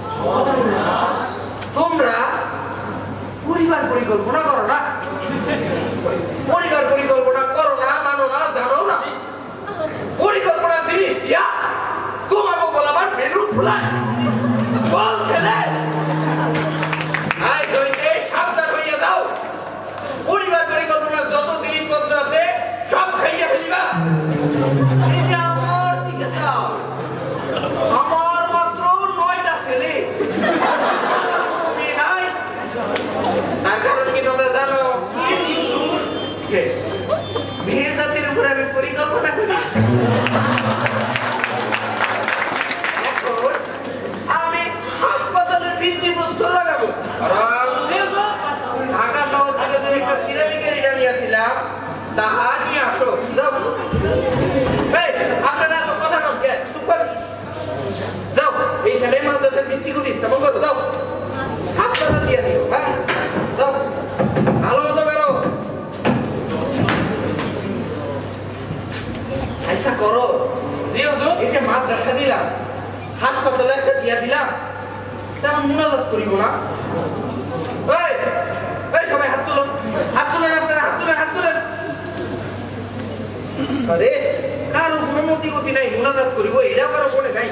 তোমরা পরিবার পরিকল্পনা করো না, পরিবার পরিকল্পনা করো না, মানো না, জানো না। পরিকল্পনা জিনিস দিয়া তোমাকে বলাবার বেলুন ফুলায় বল ছেলে, সাবধান হইয়া যাও। পরিবার পরিকল্পনার যত জিনিসপত্র আছে সব খাইয়া ফেলিবা। আমার দিকে চাও, আমার মাত্র নয়টা ছেলে, মেয়ে নাই। তার কারণ কি তোমরা জানো? মেয়ে জাতির উপরে আমি পরিকল্পনা করি। এখন আমি হাসপাতালের ভিত্তিপ্রস্তর লাগাবো। ঢাকা শহর থেকে যে একটা সিরামিকের ইটা নিয়েছিলাম, তাহা নিয়ে আসো। যাও, আপনারা এত কথা কম কে? যাও, এইখানে মাদ্রাসার ভিত্তি খুঁটি স্থাপন করো। যাও, হাসপাতাল দিয়ে দিও। হ্যাঁ, যাও, ভালো মতো করো। আচ্ছা করো, এই যে মাদ্রাসা দিলাম, হাসপাতালে একটা দিয়া দিলাম, তা মুনাজাত করিব না? সবাই হাত তুলো, হাত তুলেন, আপনারা হাত তুলেন, হাত তুলেন। আরে কারো কোনো মতি গতি নাই, মুনাজাত করিব, এটাও কারো মনে নাই।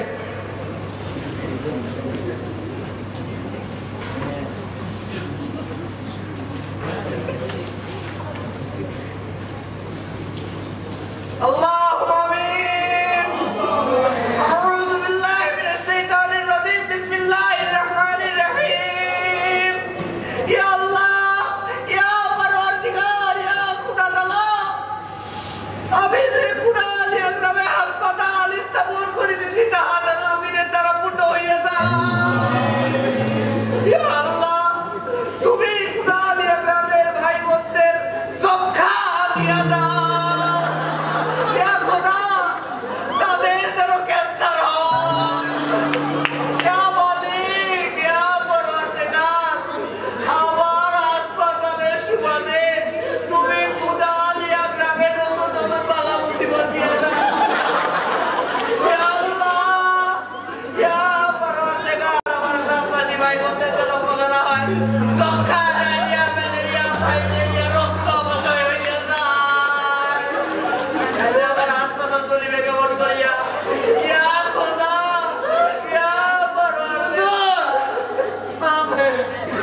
আল্লাহুম্মা আমিন। আউযু বিল্লাহি মিনাশ শাইতানির রাজিম। বিসমিল্লাহির রহমানির রহিম। ইয়া আল্লাহ, ইয়া পরওয়ারদিগার, ইয়া খুদা তাআলা, আমি যে কুড়ালিয়া গ্রামে হাসপাতাল স্থাপন করে দিয়েছি, তাহলে রোগীদের দ্বারা পূর্ণ হইয়া যায়। ইয়া আল্লাহ, তুমি কুড়ালিয়া গ্রামের ভাই বোনদের রক্ষা দিয়া দাও। ইয়া খোদা, তাদের যেন ক্যান্সার হয়। ইয়া মালিক, ইয়া পরওয়ারদিগার, আমার হাসপাতালের সুবাদে তুমি কুড়ালিয়া গ্রামের নতুন নতুন বালা মুসিবত দিয়া দাও। ইয়া আল্লাহ, ইয়া পরওয়ারদিগার, আমার গ্রামবাসী ভাই বোনদের যেন কলেরা হয়, যক্ষা, ডায়রিয়া, ম্যালেরিয়া, ফাইলেরিয়া, রক্ত অবশয় হইয়া যায়। তাহলে আমার হাসপাতাল চলিবে কেমন করিয়া? ইয়া খোদা, ইয়া পরওয়ারদিগার, আমিন।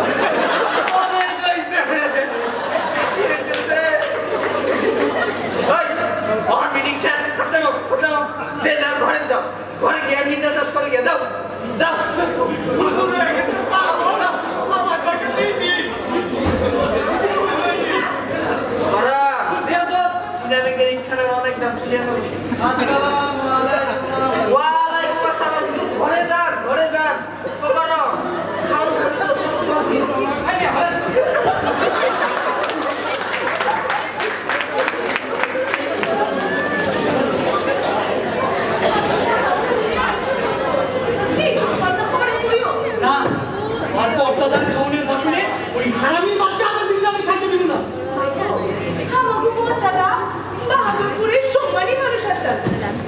ঘরে যাও, ঘরে গিয়ে নির্দেশ করে গিয়ে যাও, যাও। সিরামিকের ইখানে অনেক দাম। ওয়ালাইকুম আসসালাম। ঘরে যান, ঘরে যান। আমাকে বড় দাদা বাহাদুরপুরের সম্মানী মানুষ আছেন।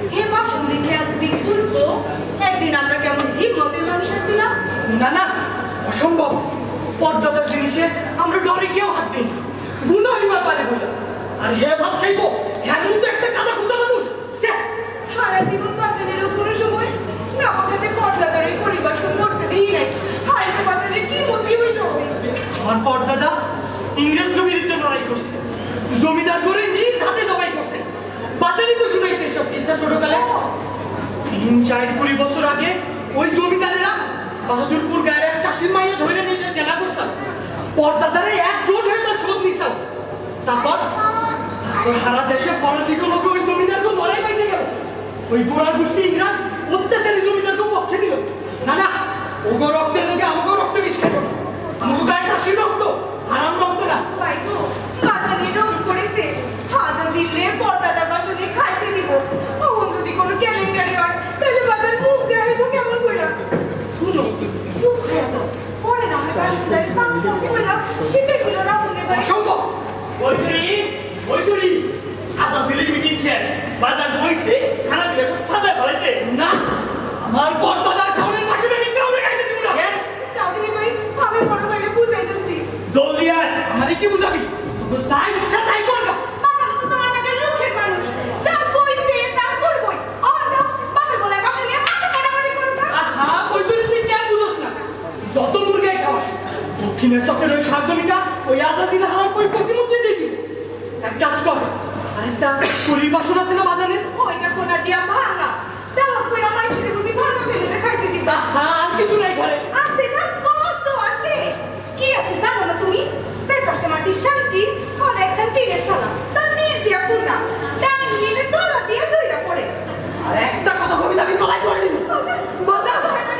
আর হে ভাত খাইবো হ্যাঁ কিন্তু একটা কাদা খুঁজা মানুষ সারা জীবন বাজারের কোনো সময় না আমাকে পর্দা ধরে পরিবার করতে দিই নাই হাইতে বাজারে কি মতি হইল আমার পর্দাদা ইংরেজদের বিরুদ্ধে লড়াই করছে জমিদার করে নিজ হাতে জবাই করছে বাজারে তো শুনাইছে সব কিসা ছোটকালে তিন চার কুড়ি বছর আগে ওই জমিদারেরা বাহাদুরপুর গায়ের এক চাষির মাইয়া ধরে নিয়ে জেলা করছেন পর্দাদারে একজোট হয়ে তার শোধ নিছেন তারপর তারপর সারা দেশে ফরাসি লোক ওই জমিদারকে লড়াই পাইতে গেল ওই গোড়ার গোষ্ঠী ইংরাজ অত্যাচারী জমিদারকে পক্ষে নিল না না ওগো রক্তের মধ্যে আমাকে রক্ত মিশ খাইব আমাকে গায়ে চাষির রক্ত হারাম রক্ত না ভাই তো বাজারে রং করেছে হাজার দিলে পর্দাদার বাসনে খাইতে দিব ওহন যদি কোনো কেলেঙ্কারি হয় তাহলে বাজার মুখ দেওয়া হইব কেমন কইরা শুনো চুপ হয়ে যাও পরে না হয় বাসুদার সামনে কইরা শিখে গেল না মনে ভাই অসম্ভব ওই করি ওই করি আজা সিলি মিটিং শেষ বাজার বইছে খানা দিয়ে সব সাজায় ফেলাইছে না আমার পর্দাদার খাওয়ানোর বাসনে আমি কাউকে খাইতে দিব না চাউদিনী ভাই আমি বড় ভাইকে বুঝাইতেছি জলদি আয় আমারে কি বুঝাবি তোর সাই ইচ্ছা তাই করবা বাজার তো তোমার নাকি লুকের মানুষ যা কইছে তা করবই আর দাও বাপে বলে বাসনে মাথা কাটাকাটি করো না আহা কই তুই তুই কেন বুঝছ না যত মুরগাই খাওয়াস দক্ষিণের চকের ওই সাজমিটা ওই আজাদিন হালার কই পচি মুক্তি দেখি এক কাজ কর আরেকটা শরীর বাসন আছে না বাজারে ওইটা কোনা দিয়া ভাঙা দাও কইরা মাইসে বুঝি ভাঙা ফেলে খাইতে দিবা হ্যাঁ আর কিছু নাই ঘরে আছে না কত আছে কি আছে জানো না তুমি সেই পাশে মাটি শান্তি আর একখান টিনের থালা তার নিচ দিয়া কোনা ডান নিলে তলা দিয়ে ধইরা পড়ে আর একটা কথা কবি আমি গলায় করে দিব বাজার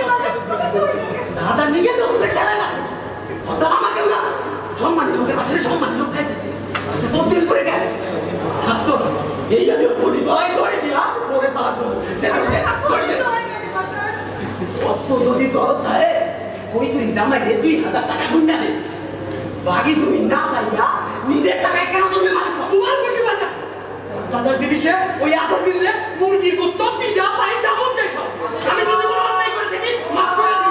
দাদা নিয়ে তো তোদের খেলায় আছে দাদা আমাকে ওরা সম্মানী লোকের বাসায় সম্মানী লোক খাইতে তোর দিন করে গেল থাকতো এই আমি বলি ভয় করে দিলা ওরে সালা কত যদি দরদ থাকে ওই তুই জামাই রে দুই হাজার টাকা গুন্ডা দে বাকি জমি না চাইয়া নিজের টাকায় কেন জমি মালিক তোমার খুশি বাজা দাদার জিনিসে ওই আসার জিনিসে মুরগির গোস্ত পিঠা পাই যেমন চাই খাও আমি যদি কোনো অন্যায় করে থাকি মাফ করে দিই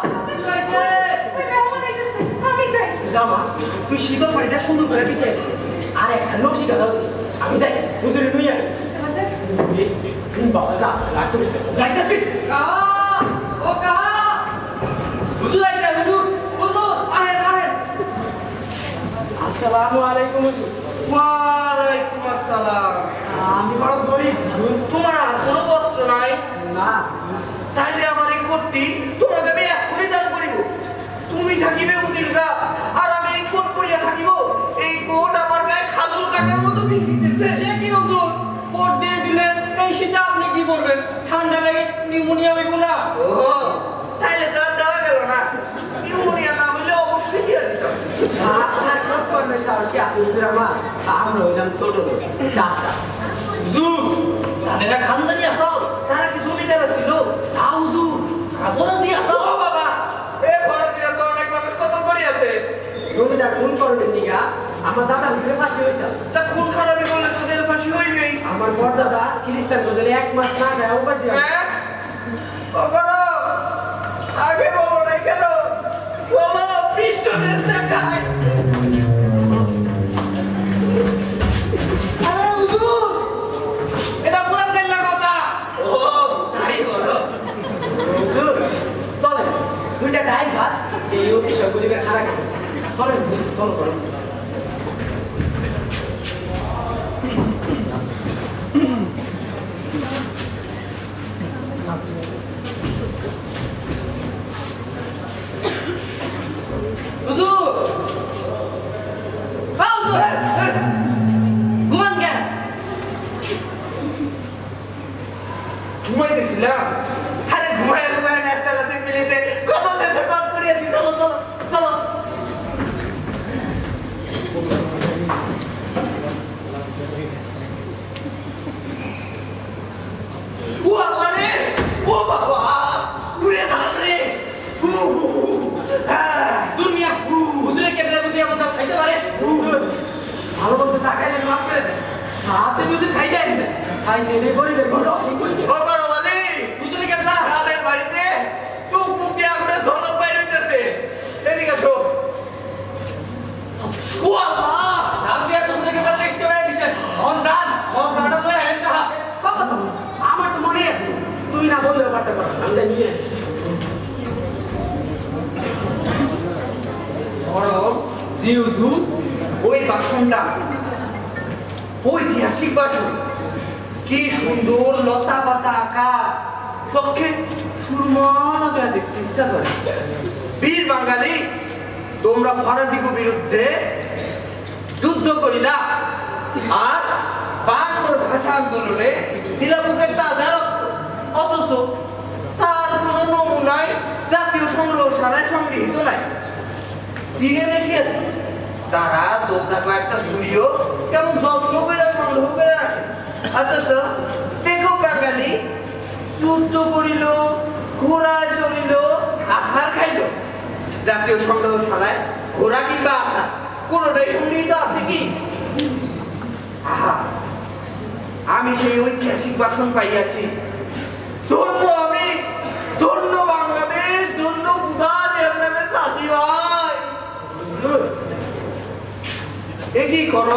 আমি যাই জামা তুই শীতল পানিটা সুন্দর করে দিছে আর একটা নকশি কথা হচ্ছে আমি যাই হুজুরে তুই আয় বাবা যা রাখতে যাইতাছি কাহা ও কাহা হুজুর আইছে হুজুর হুজুর আহেন আহেন আসসালামু আলাইকুম হুজুর ওয়ালাইকুম আসসালাম। আমি বড় গরিব হুজুর তোমার আর কোনো বস্ত্র নাই? না তাইলে আমার এই কোটটি তোমাকে আমি এখনই দান করিব। তুমি থাকিবে উদিরগা আর আমি এই কোট পরিয়া থাকিব। এই কোট আমার গায়ে খাজুর কাটার মতো ভিজিতেছে। সে কি হুজুর কোট দিয়ে দিলেন এই শীতে আপনি কি করবেন ঠান্ডা লেগে নিউমোনিয়া হইব না ও তাইলে তো আর দেওয়া গেল না। নিউমোনিয়া না হলে অবশ্যই দিয়ে দিতাম। আপনার কোট করবে সাহস কি আছে হুজুর আমার আমরা হইলাম ছোট লোক চাষা হুজুর তাদেরা খানদানি আসাল তারা কি জমিদার ছিল? না হুজুর ফরাসি ও আসাল বাবা, এ ফরাসিরা তো অনেক মানুষ কতল করিয়াছে। জমিদার খুন করবেন নিগা আমার দাদা হুজুরে ফাঁসি হয়েছে তা খুন খারাপি করলে তো জেল ফাঁসি হইবেই। আমার বড় দাদা খ্রিস্টান গজলে এক মাস না গায়ে উপাস দিয়ে হ্যাঁ? কখনো আগে বলো নাই কেন? চলো পিস্টনের দেখায়। আরে হুজুর এটা পুরান কাইলা কথা ও তাই বলো। হুজুর চলেন দুইটা ডাইল ভাত এই অতি সব গরিবের খানা খাবে চলেন হুজুর চলো চলো হুজুর খাও হুজুর ঘুমান কেন ঘুমাইতেছিলাম। আরে ঘুমায় ঘুমায় নেস্তা লাসে মিলিতে কত শেষে পাস করিয়াছি। চলো চলো চলো। ও বাবা রে, ও বাবা, উড়ে ধান রে। উ, উ, উ, আহ, দুনিয়া হুজুরে কেবলা বুঝি আমাদের খাইতে পারে হুজুর ভালো বলতে চাকাইলে মাফ করে দেন হাতে বুঝে খাই যায় না খাইছে এই গরিবের ঘর অসীম করে ও বড় বলি, হুজুরে কেবলা তাদের বাড়িতে চোখ মুখ দিয়ে আগুনের ঝলক বাইর হইতেছে। এদিকে আসো। ও আল্লাহ, সামনে হুজুরে কেবলা টেস্ট করে দিছেন কথাবার্তা করা আমি জানি না বরং জিউজু ওই বাসনটা ঐতিহাসিক বাসন, কি সুন্দর লতা পাতা আঁকা, চোখে সুরমা লাগা দেখতে ইচ্ছা করে। বীর বাঙালি, তোমরা ফরাজিগো বিরুদ্ধে যুদ্ধ করিলা আর বাংলার ভাষা আন্দোলনে দিলা বুকের তাজা রক্ত, অথচ তার কোন নমুনায় জাতীয় সংগ্রহশালায় সংগৃহীত নাই। চীনে দেখিয়েছে তারা যোদ্ধা কয়েকটা ঝুড়িও কেমন যত্ন করে সংগ্রহ করে রাখে। অথচ দেখো বাঙালি যুদ্ধ করিল, ঘোড়ায় চড়িল, আছাড় খাইল। জাতীয় সংগ্রহশালায় ঘোড়া কিংবা আছাড় কোনটাই সংগৃহীত আছে কি? আহা, আমি সেই ঐতিহাসিক বাসন পাইয়াছি। ধন্য আমি, ধন্য বাংলাদেশ, ধন্য চাষি ভাই। এ কি করো?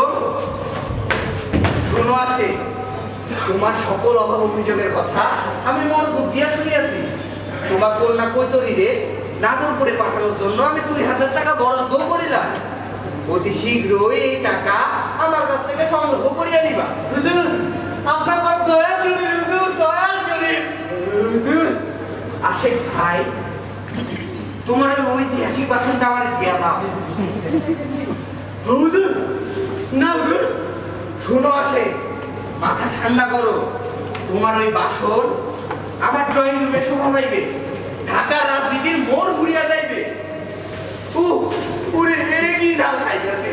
শোনো আসে, তোমার সকল অভাব অভিযোগের কথা আমি মনোযোগ দিয়া শুনিয়াছি। তোমার কন্যা কৈতরীরে নাগরপুরে পাঠানোর জন্য আমি দুই হাজার টাকা বরাদ্দ করিলাম। অতি শীঘ্রই এই টাকা আমার কাছ থেকে সংগ্রহ করিয়া নিবা। হুজুর, আপনার বড় দয়াল শরীর, হুজুর দয়াল শরীর। হুজুর আশেক ভাই, তোমার ওই ঐতিহাসিক বাসনটা আমার দিয়া দাও। হুজুর না হুজুর, শোনো আসে, মাথা ঠান্ডা করো। তোমার ওই বাসন আমার ড্রয়িং রুমে শোভা পাইবে, ঢাকা রাজনীতির মোড় ঘুরিয়া যাইবে। উহ, উরে কি জাল খাইতেছে।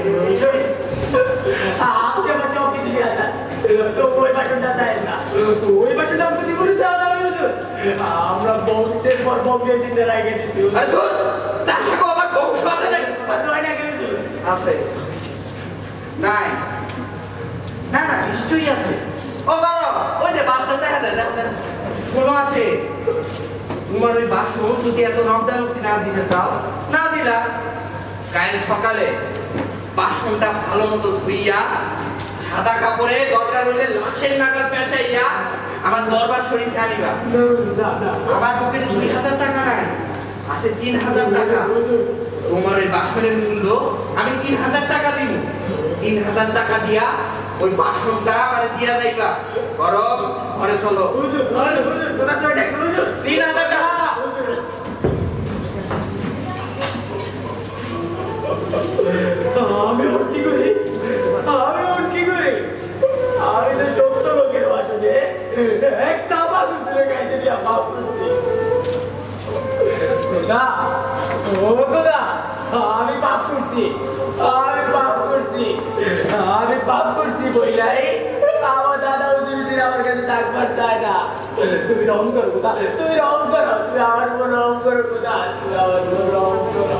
আপনি আমার সব কিছু আছে তো ওই বাসনটা চাই না, ওই বাসনটা আপনি কি বলেছে আমরা বংশের পর বংশের চিন্তা রাখে দিচ্ছি। আমার বংশ আছে আছে নাই? না না নিশ্চয়ই আছে। ও বাবা, ওই যে বাসন দেখা যায়, দেখো দেখো। শোনো আসে, তোমার ওই বাসন যদি এত নকদানুক্তি না দিতে চাও, না দিলা। কাল সকালে বাসনটা ভালো মতো ধুইয়া সাদা কাপড়ে দরকার হইলে লাশের নাগাল পেঁচাইয়া আমার দরবার শরীফে আনিবা। আমার পকেটে দুই হাজার টাকা নাই, আছে তিন হাজার টাকা। তোমার ওই বাসনের মূল্য আমি তিন হাজার টাকা দিব। তিন হাজার টাকা দিয়া ওই বাসনটা আমার দিয়া যাইবা। গরম ঘরে চলো। তিন হাজার টাকা আমি ওর কি করি, আমি ওর কি করি? আমি তো চোদ্দ লোকের বাসনে একটা বাদু ছেলে গাইতে দিয়া পাপ করছি। না ও দাদা, আমি পাপ করছি, আমি পাপ করছি, আমি পাপ করছি বইলাই আমার দাদা হুজুর আমার কাছে থাকবার চায় না। তুমি রং করো কোথা, তুমি রং করো, তুমি আমার উপর রং করো কোথা, তুমি আমার উপর রং করো।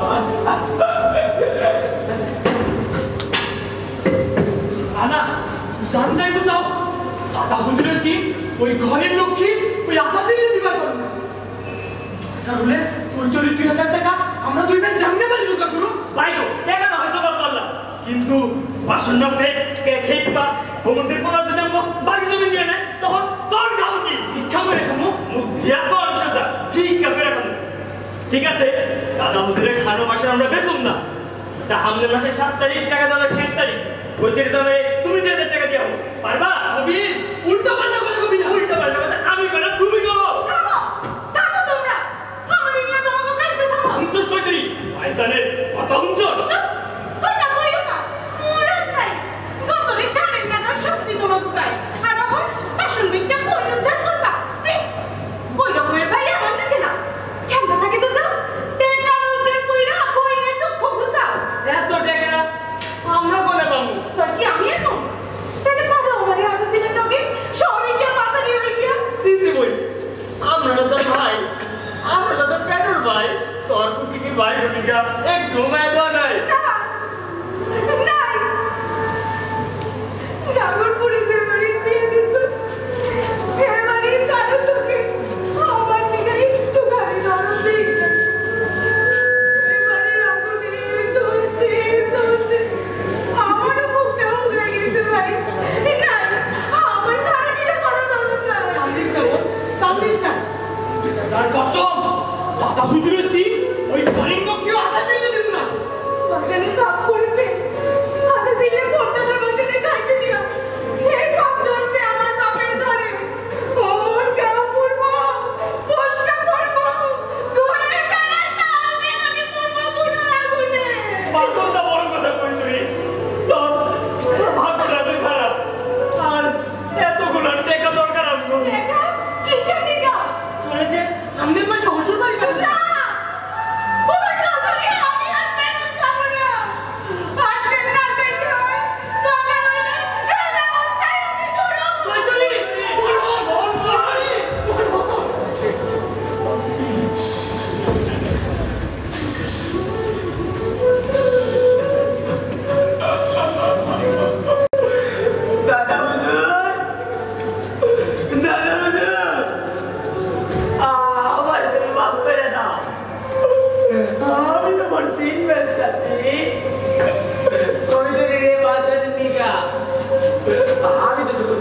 আনা জান যাইতে চাও, দাদা হুজুরের সিং ওই ঘরের লক্ষ্মী ওই আশা থেকে দিবার করো না। তাহলে ওই তোর দুই হাজার টাকা আমরা দুই ভাই সামনে বাড়ি জোগাড় করো। বাইরো টাকা না হয়তো করলাম, কিন্তু বাসন না পেট কে খেপা ভ্রমণদের পড়ার যদি আমাকে বাড়ি জমি নিয়ে নেয় তখন তোর খাবো কি? ভিক্ষা করে খামো। মুখ দিয়া কর সোজা ভিক্ষা করে খাবো। ঠিক আছে, দাদা হুজুরের খানো বাসন আমরা বেচুম না। তা সামনের মাসের সাত তারিখ টাকা দেওয়ার শেষ তারিখ, ওই তারিখ যাবে তুমি দুই হাজার টাকা দিয়া পারবা? কবি উল্টা পাল্টা কথা কবি না। উল্টা পাল্টা কথা আমি করো, তুমি করো। থামো, থামো তোমরা। আমার নিয়ে তোমাকে কাইতে থামো। হুঁচস কই তুই ভাইজানের কথা হুঁচস? কইটা কইও না, মুরত নাই। গতরে সাড়ের নাগার শক্তি তোমাকে গাই। আর এখন বাসন বিচ্ছা কই উদ্ধার করবা? সি কই রকমের ভাই আমার নাকি না? কেমন থাকে তো যাও। টেকা রোজগার কইরা বইনে দুঃখ বুঝাও। এত টাকা আমরা কোনে পাবো? তোর কি আমি এত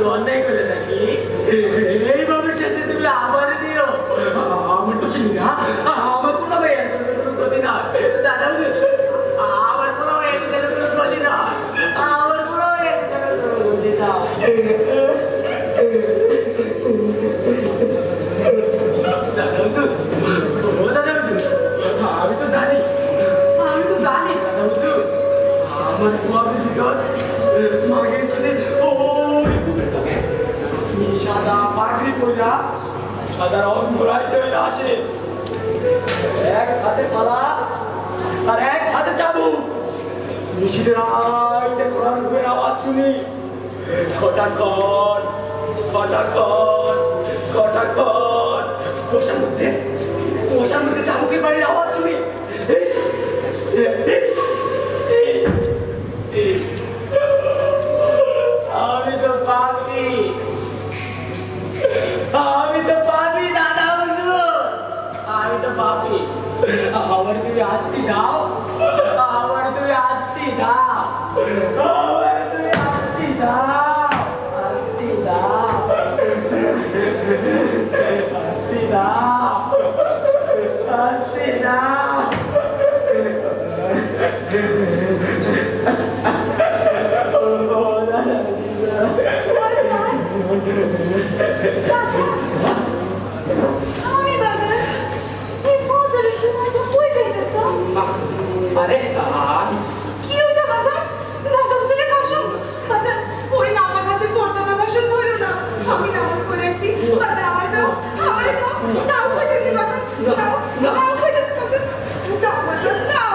কোনো অন্যায় করে থাকি এইভাবে শাস্তি তুমি আমারে দিও। আমার তো ছিল না, আমার কোনো ভাই কোনো ক্ষতি না দাদা, আমার কোনো ভাই কোনো ক্ষতি না, আমার কোনো ভাই কোনো ক্ষতি না। দাদা হুজুর, ও দাদা হুজুর, আমি তো জানি, আমি তো জানি দাদা হুজুর, আমার তোমাদের নিকট মাগের সাথে ওই বুকের থাকে সাদা পাগড়ি পইরা সাদা রং ঘোরায় চলে আসে, এক হাতে পালা আর এক হাতে চাবুক, নিশিদের আইতে কোরআন ঘুমের আওয়াজ শুনি, খটাখট খটাখট খটাখট, কোষার মধ্যে কোষার মধ্যে চাবুকের বাড়ির আওয়াজ শুনি। আমি তো পাপি, আমি তো পাপি দাদা হুজুর, আমি তো পাপি। আমার তুমি আস্তি দাও, আমার তুমি আস্তি দাও, আমার তুমি আস্তি দাও, আস্তি দাও, আস্তি দাও, আস্তি দাও। আমি বাজার এই ফজরের সময়টা কই যাইতেছ? আরে আমি কি ওইটা বাজার? দাদা হুজুরের বাসন বাজার, ওই নামাজ হাতে পর্দা বাসন ধরো না, আমি নামাজ পড়ে আসছি বাজার, আমার দাও, আমারে দাও, দাও কইতেছি বাজার, দাও, দাও কইতেছি বাজার, দাও বাজার, দাও।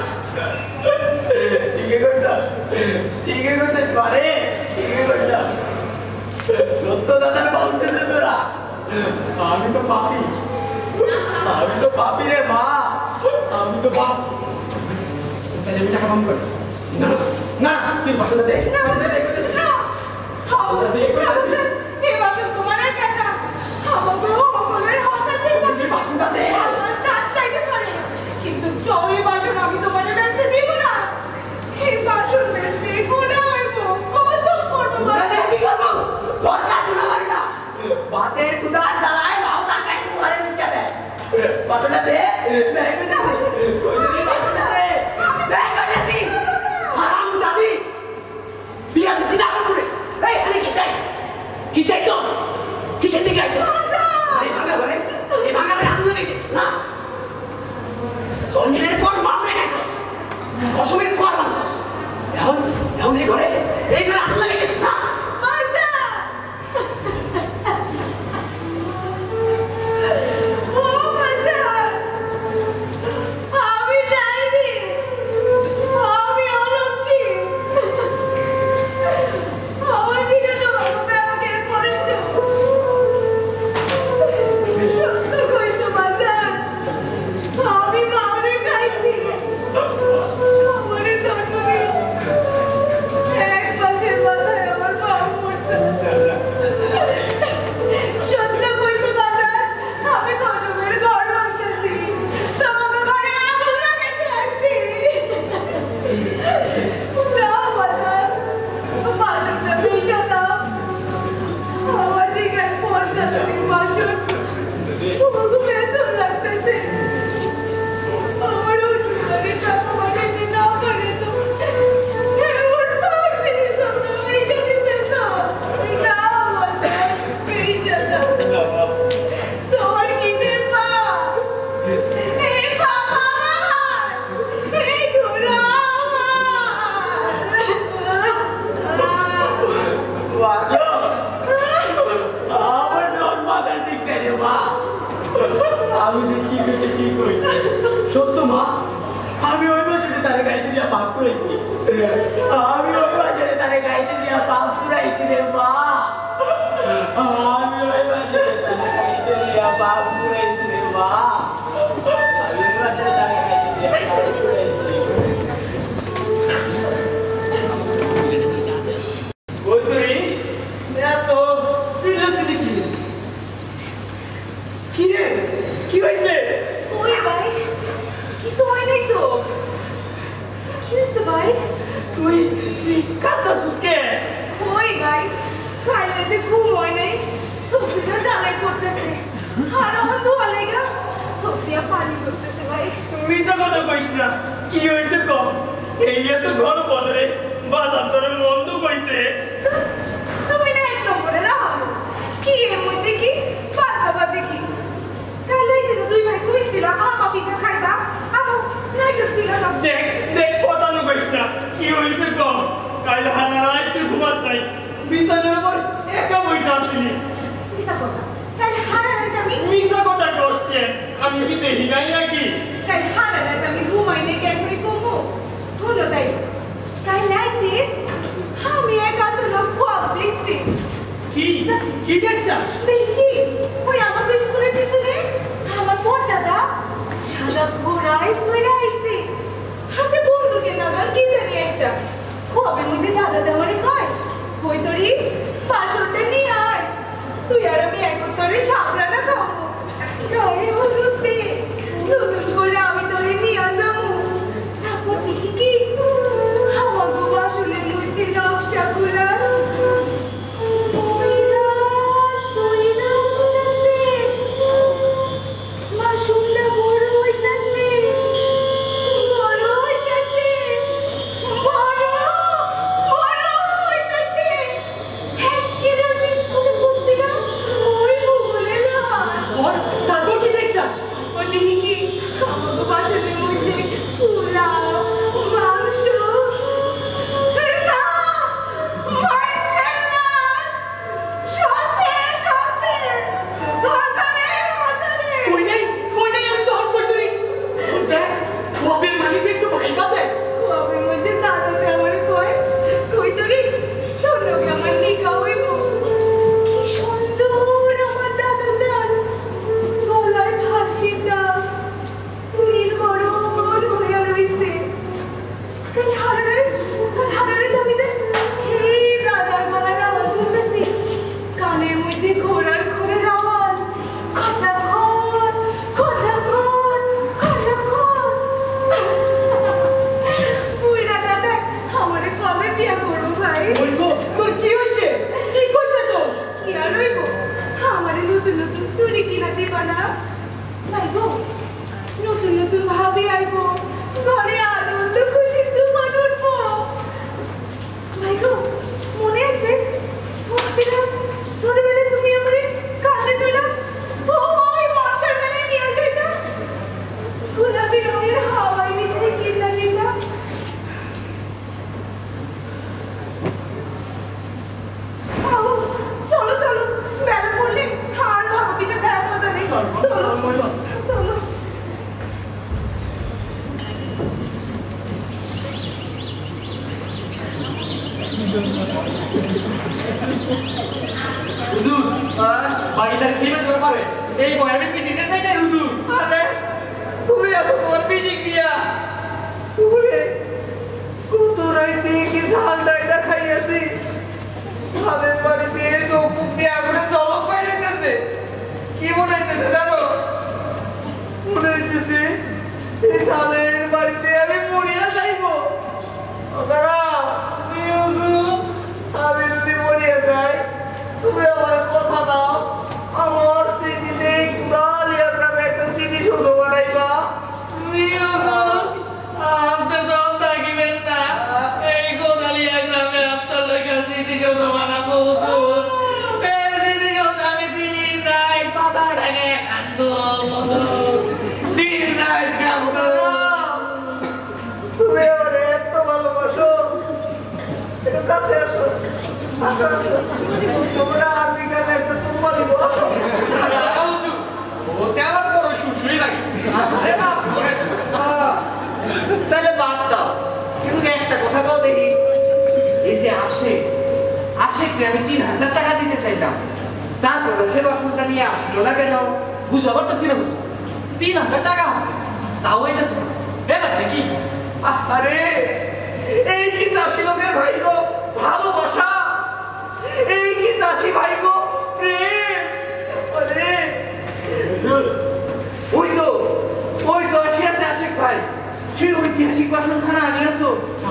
ঠিকই করছস, ঠিকই করছিস পারে, ঠিকই করছস। সত্য দাদার বংশে তোরা, আমি তো পাপি, আমি তো পাপি রে মা, আমি তো পাপ। তাহলে আমি টাকা কম কর না, না তুই বাসনটা দে, না বাজার, না, হাওয়া, বাজার, এই বাসন তোমার আর কেনা, আমার বড় সকলের হাত আছে এই তুই বাসনটা দে। আমার সাথ চাইতে পারে, কিন্তু চল এই বাসন আমি তোমার বেচতে দিব না, এই বাসন বেচতে কোনা হইব, কত করবো তোরা বাজার? কি করবো? তোর কাজ না পারি না, বাতের কুদা জ্বালায় মাও তাকাই তোরে নিচে দে, বাসনটা দে, দেখ না কই যদি বাসনটা দে, দেখ কইছি হারাম জাদি বিয়া দিছি না করে। এই আরে কি চাই, কি চাই তো, কিসের দিকে আইছো? এই ভাঙা ঘরে, এই ভাঙা ঘরে আগুন লাগাইছিস না, জন্মের পর মামলে খাইছো, কসমের পর মাংস, এখন এখন এই ঘরে এই ঘরে আগুন লাগাইছিস না। ও বাজার, আমি ডাইনি, আমি অলক্ষী, আমার দিকে তোমার ব্যাপারের কষ্ট, সত্য কইতো বাজার, আমি মারে খাইছি, আমারে জন্ম দিল, এক মাসের মাথায় আমার বাবা মরছে। সত্য কইতো বাজার, আমি কসমের ঘর বাঁধতেছি, তোমাকে ঘরে আগুন লাগাইতে আসছি। দাও বাজার, বাসনটা ভিজা দাও, আমার দিকে পর্দা তুমি বাসন, তোমাকে বেসন লাগতেছে, আমার ওষুধের টাকা বাড়াইতে না পারে তো এমন পাক দিলি তোমরা ভিজা দিতেছ, না বাজার, ভিজা দাও। তোমার কিসের পা? এই পা আমার, এই ধুলো আমার। কি হয়েছে কম এই এত ঘন বছরে বাজার তোরে মন্দ কইছে তুমি না এক নম্বরে না হলো কি এর মধ্যে কি বাদ দেখি কালে কিন্তু দুই ভাই কইছিল আমা পিঠা খাইবা আমা নাই তো ছিল না দেখ দেখ কথা নো কইছ না কি হইছে কম কাল হানা রাত তুই ঘুমাস নাই বিছানার উপর একা বসে আসলি মিছা কথা কালে হারা রাত আমি মিছা কথা কষ্টে আমি কি দেখি নাই নাকি কালে হারা রাত আমি ঘুমাইলে কেন কই ঘুমো হলো তাই কাল রাতে আমি এক আসলে খুব দেখছি কি কি দেখছস দেখি ওই আমাদের স্কুলের পিছনে আমার বড় দাদা সাদা ঘোড়ায় শুয়ে আইছে হাতে বন্দুকের নাগাল কি জানি একটা খবের মধ্যে দাদা আমারে কয় কই তোরি পাঁচশোটা নিয়ে আয় তুই আর আমি একত্তরে সামলানা খাবো গায়ে হলুদে নতুন করে আমি তোরে নিয়ে যাবো তারপর দেখি কি আমার বাবা আসলে মধ্যে নকশাগুলা তাহলে বাদ দাও কিন্তু একটা কথা কও দেখি এই যে আসে আসে কি আমি তিন হাজার টাকা দিতে চাইলাম তারপর সে বাসনটা নিয়ে আসলো না কেন বুঝতে পারতেছি না বুঝো তিন হাজার টাকা তাও হইতেছে ব্যাপারটা কি আরে এই কি চাষি লোকের ভাই গো ভালোবাসা এই কি চাষি ভাই গো প্রেম আরে ওই তো ওই তো আসি আছে আশিক ভাই সেই ঐতিহাসিক বাসনখানা আনিয়াছো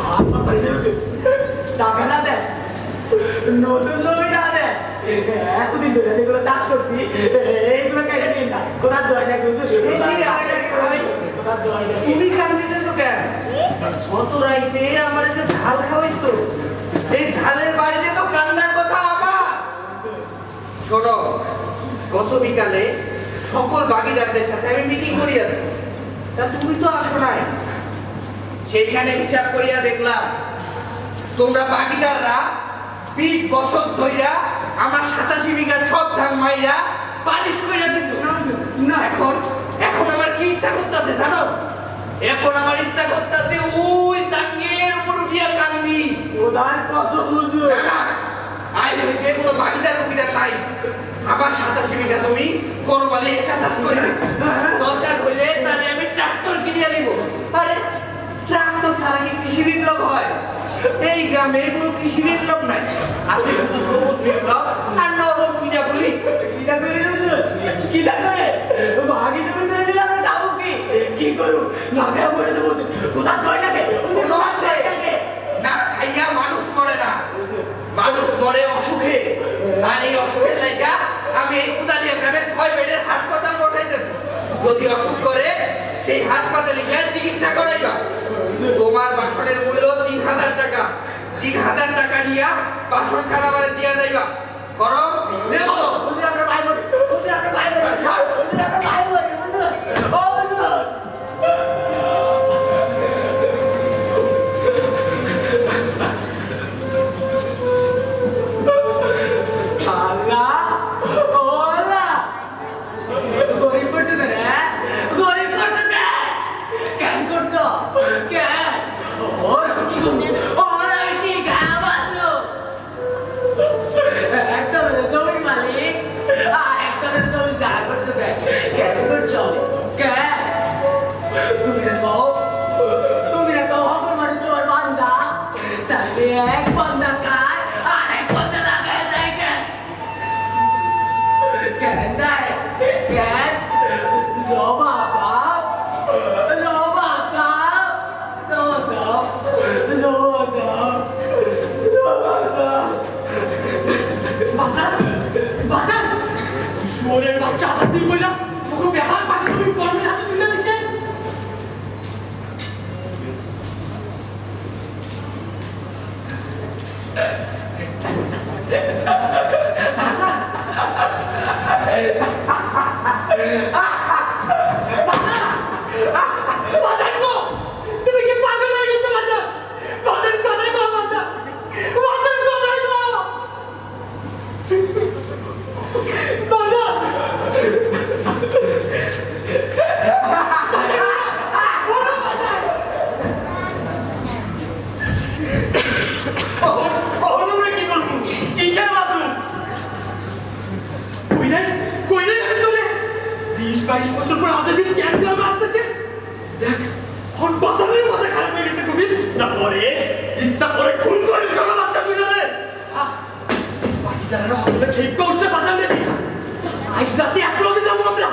টাকা না দেয় নতুন জমি না দেয় এতদিন ধরে যেগুলো চাষ করছি এইগুলো কেটে নিন না কোথার দোয়া তুমি কান দিতেছো কেন কত রাইতে আমার যে ঝাল খাওয়াইছো, এই ঝালের বাড়িতে তো কান্দার কথা আমার। শোনো, গত বিকালে সকল বাগিদারদের সাথে আমি মিটিং করিয়াছি, তা তুমি তো আসো নাই। সেইখানে হিসাব করিয়া দেখলাম তোমরা বাগিদাররা বিশ বছর ধইরা আমার সাতাশি বিঘার সব ধান মাইরা পালিশ কইরা দিছো না। এখন এখন আমার কি ইচ্ছা করতেছে জানো? এখন আমার ইচ্ছা করতেছে ওই টাঙ্গের উপর উঠিয়া কান্দি। ওদার কসম হুজুর, না না, আজ হইতে কোনো বাগিদার কবিদার নাই। আমার সাতাশি বিঘা জমি করবালে একা চাষ করি, দরকার হইলে তাহলে আমি ট্রাক্টর কিনিয়া দিব। আরে ট্রাক্টর ছাড়া কি কৃষি বিপ্লব হয়? এই গ্রামে কোনো কৃষি বিপ্লব নাই, আছে শুধু সবুজ বিপ্লব আর নরম পূজা বলি। কিটা করে হুজুর, কিটা করে ভাগি জমি করে নিলাম, যাবো কি কি করু? না খাওয়া মরেছে বলছে, কোথা কয় লাগে কোনো আছে না, খাইয়া মানুষ মরে না, মানুষ মরে অসুখে। আর এই অসুখের লাইগা আমি এই কুদালিয়া গ্রামে ছয় বেডের হাসপাতাল বসাইতেছি। যদি অসুখ করে সেই হাসপাতালে গিয়ে চিকিৎসা করাইবা। তোমার বাসনের মূল্য তিন হাজার টাকা, তিন হাজার টাকা নিয়া বাসন খানা মানে দিয়া যাইবা। করো হুজুর, আপনার ভাই বলে, হুজুর আপনার ভাই বলে, হুজুর আপনার ভাই বলে, হুজুর ও হুজুর। এক বন্ধা খায় আর এক বন্ধা লাগায় দেয় কেন? কেন দেয়? কেন? জবা দাও, জবা দাও, জবা দাও, জবা দাও, জবা দাও। বাজার বাজার শুয়োরের বাচ্চা হাসি বইলা কোনো ব্যাপার পাখি তুমি কর্মের হাতে তুলে দিচ্ছেন। বাজার গো, তুমি কি পাগল হয়ে গেছো? বাজার বাজার কোথায় গো? বাজার বাজার কোথায় গো? বাজার বাইশ বছর পর আজাদিন ক্যাম্প গ্রামে আসতেছে। দেখ হন বাজারের মাথা খারাপ হয়ে গেছে। খুবই ইচ্ছা করে ইচ্ছা করে খুন করে সকাল বাচ্চা তুলে দেয়। বাকি তারা হলে ঠিক করছে বাজার নেই। আজ রাতে এক লগে যাবো আমরা।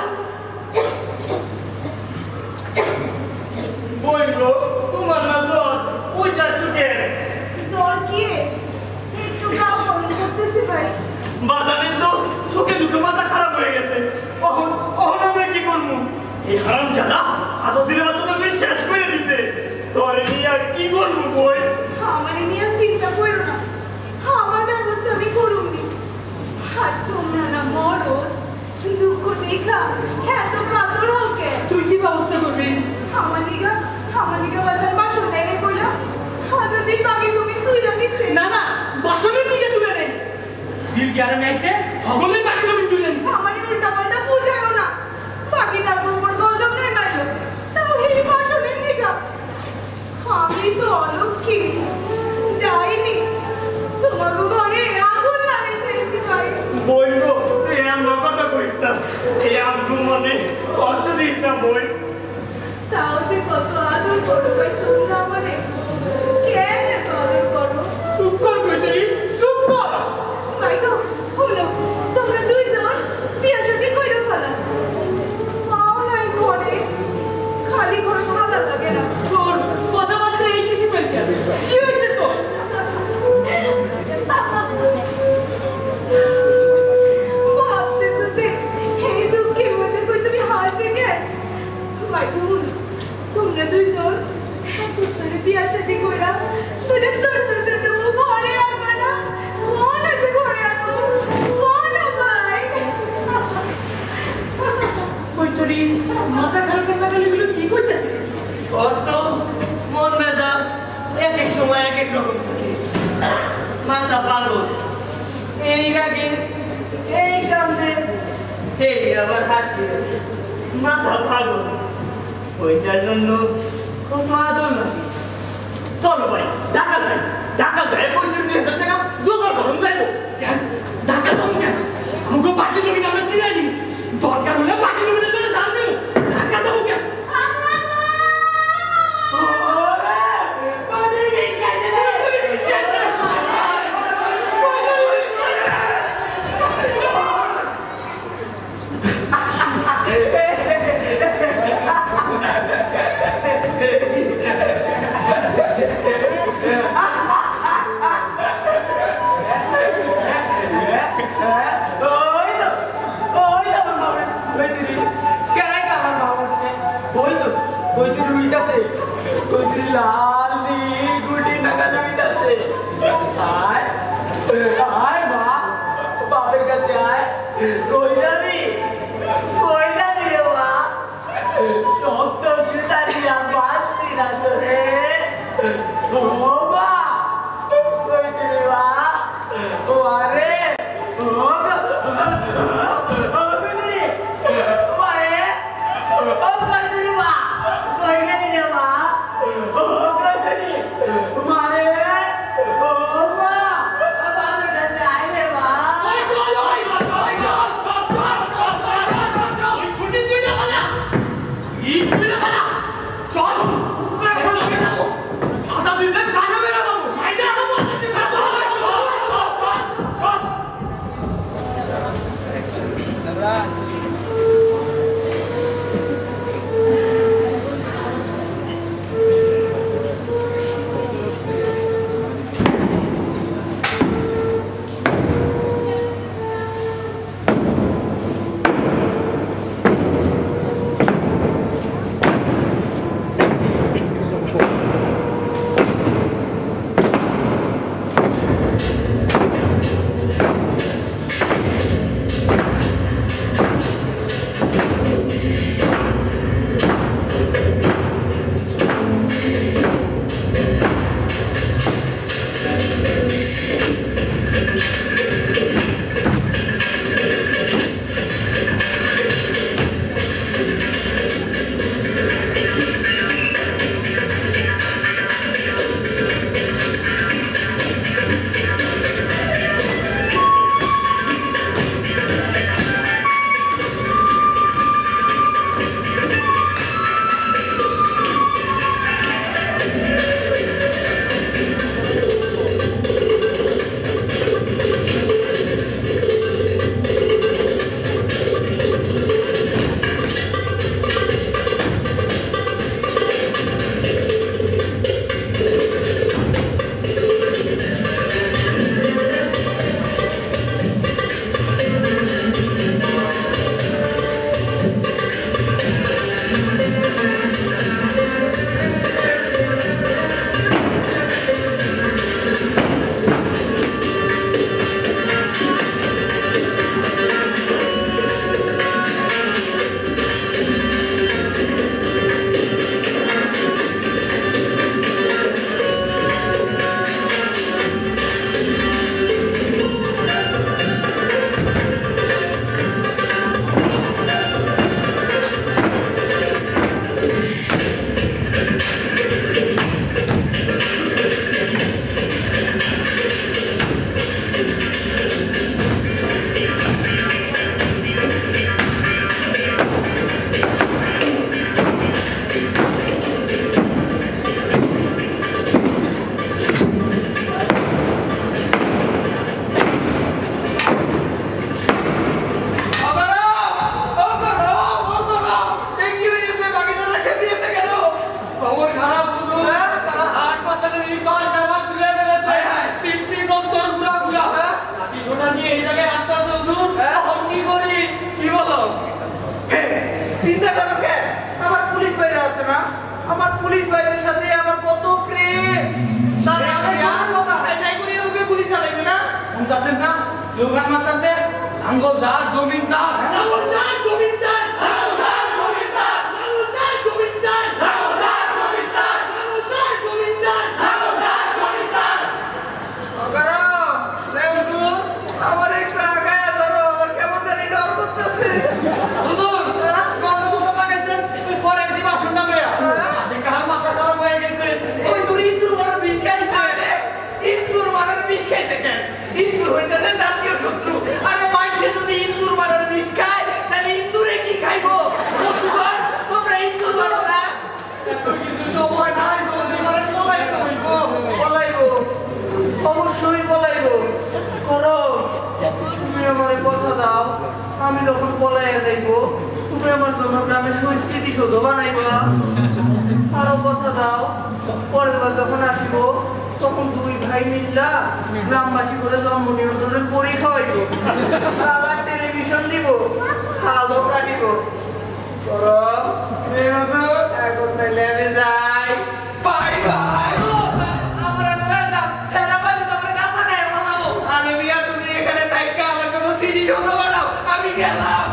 বই গো, তোমার না জ্বর, ওইটা চুকে জ্বর কি? একটু গাও গরম করতেছি ভাই। বাজারের তো চোখে দুটো মাথা খারাপ হয়ে গেছে। অহন অহন আমরা কি করবো? এই হারাম জাদা আজাদিনের বাচ্চা তো শেষ করে দিছে। তোরে নিয়ে আর কি করবো বই? আমার নিয়ে চিন্তা করো না, আমার ব্যবস্থা আমি করুনি। আর তোমরা না মরো দুঃখ দেখা এত কাতর হোকে। তুই কি ব্যবস্থা করবি? আমার নিগা আমার নিগা বাজার বাসন দেখে কইলাম হাজার দিন আগে তুমি তুই রাখিছে। না না, বাসনের দিকে তুলে নেন। দিল গ্যারামে আইছে হগলের বাকি আমি তুলে নিই। আমার উল্টা পাল্টা বুঝাও না। বাকি তার উপর গজব নেই মাইলো, তাও এই বাসনের নিগা। আমি তো অলক্ষী যাইনি, তোমার ঘরে আগুন লাগাইতে ভাই। বই গো, তুই এমন কথা কইস না। এই আমগো মনে কষ্ট দিস না বই। তাও যে কত আদর করো ভাই তোমরা আমারে। কেন এত আদর করো? চুপ কর কইতেরি, চুপ কর। ভাই গো, হলো তোমরা দুইজন বিয়া শাদী কইরা ফেলা। মাও নাই ঘরে, খালি ঘরে ভালো লাগে না। তোর কথাবার্তা এই কিছু পেল কেন? কি হয়েছে তোর? ভাবতেছো যে এই দুঃখের মধ্যে কই তুমি হাসে কেন? ভাই বোন, তোমরা দুইজন এত পাগল এই রাগে এই কান্দে এই আবার হাসি মাথা পাগল ওইটার জন্য কত আদর লাগে চলো ভাই ঢাকা যাই ঢাকা যাই পঁয়ত্রিশ দুই হাজার টাকা জোগাড় করুন যাইবো কেন ঢাকা যাবো কেন আমাকে বাকি জমি আমরা চিনাই নি দরকার হলে বাকি জমিটা জন্য জান দেবো ঢাকা যাবো কেন লাল নীল গুটি নাগা জমিতাছে আয় আয় মা বাপের কাছে আয় কই যাবি কই যাবি রে মা শক্ত সুতারি আর বাঁধছি না তোরে ও মা কই দিলি মা ও আরে ও ও দিদি মায়ে ও কই দিলি মা কই গেলি রে মা ও কইনি মারে ও মা বাবার কাছে আইলে মা ওই চল ওই ওই চল ওই ছুটি তুই না বলা ই তুই না বলা চল তুই এখন আমি যাব আজা দিন না জানা বেরা যাব মাইদা যাব আমার পুলিশ ভাইদের সাথে আমার কত প্রেম তার আগে আর কথা হাইটাই করে ওকে গুলি চালাইবে না শুনতাছেন না স্লোগান মারতাছে আঙ্গল যার জমিনদার আঙ্গল যার জমিনদার আঙ্গল যার জমিনদার আঙ্গল যার জমিনদার আঙ্গল যার জমিনদার আঙ্গল যার জমিনদার আঙ্গল যার জমিনদার ওগরা রে হইতেছে জাতীয় শত্রু। আরে মাইছে যদি ইন্দুর মারার বিষ খায় তাহলে ইন্দুরে কি খাইবো? বন্ধুগণ, তোমরা ইন্দুর মারো না। এত কিছু সময় নাই, জলদি করে পলাইতে হইব। পলাইবো, অবশ্যই পলাইবো। করো, তুমি আমার কথা দাও, আমি যখন পলাইয়া যাইবো তুমি আমার জন্য গ্রামের সংস্কৃতি শোধ বানাইবা। আরো কথা দাও, পরের বার যখন আসিব তখন দুই ভাই মিল্লা গ্রামবাসী করে জন্ম নিয়ন্ত্রণের পরীক্ষা হইব, আলাদা টেলিভিশন দিব, আলো কাটিব। এখন তাইলে আমি যাই, বাই বাই। আমি মিয়া তুমি এখানে থাইকা আমার জন্য স্মৃতি শোধ বানাও, আমি গেলাম।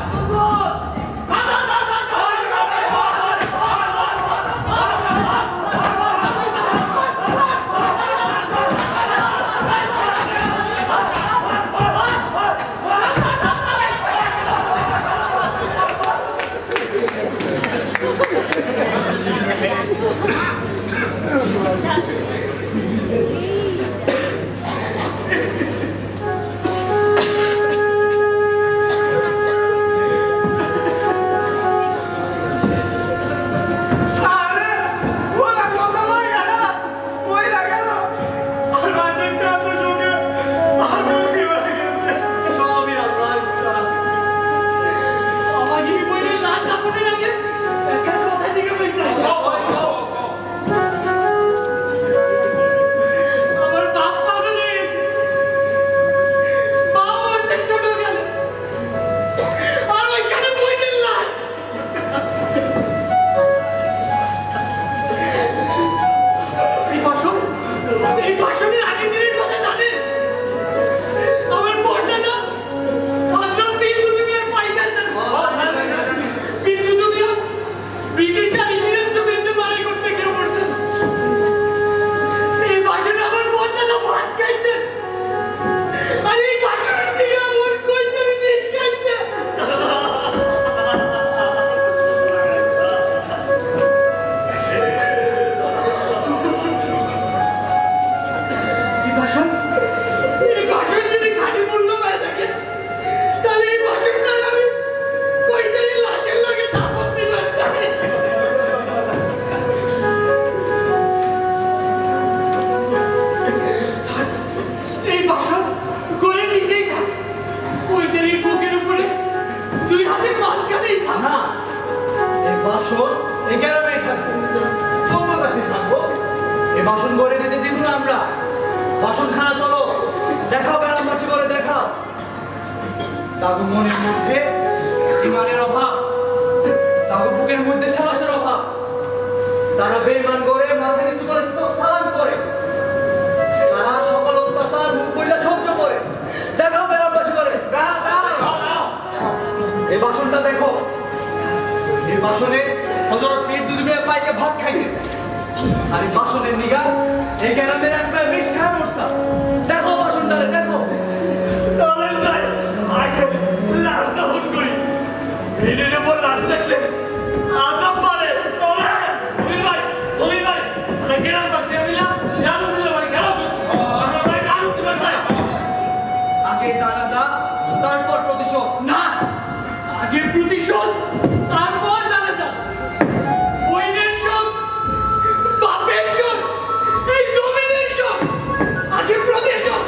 বাসন করে দিতে দিব না আমরা। বাসন খানা চলো, দেখাও গ্রামবাসী করে দেখাও। তাগো মনের মধ্যে ইমানের অভাব, তাগো বুকের মধ্যে সাহসের অভাব। তারা বেঈমান করে মাথা নিচু করে সালাম করে, তারা সকল অত্যাচার মুখ বইলা সহ্য করে। দেখাও গ্রামবাসী করে। এই বাসনটা দেখো, এই বাসনে হযরত পীর দুধ মিয়া পাইকে ভাত খাইতে, আর এই বাসনের নিগা এই গ্রামের একবার মিষ্টি মরসা। দেখো বাসনটারে, দেখো। চলেন যাই, আগে লাশ দাফন করি। এদের উপর লাশ দেখলে আজাব পারে। চলেন। তুমি ভাই, তুমি ভাই, আমরা গ্রামবাসী মিলা জাদু দিলে বাড়ি খেলা করছি। আমরা ভাই জাদু দিলে যাই। আগে জানাজা, তারপর প্রতিশোধ। না, আগে প্রতিশোধ, তারপর জানাজা। বইনের শোক, বাপের শোক, এই জমিনের শোক, আগে প্রতিশোধ।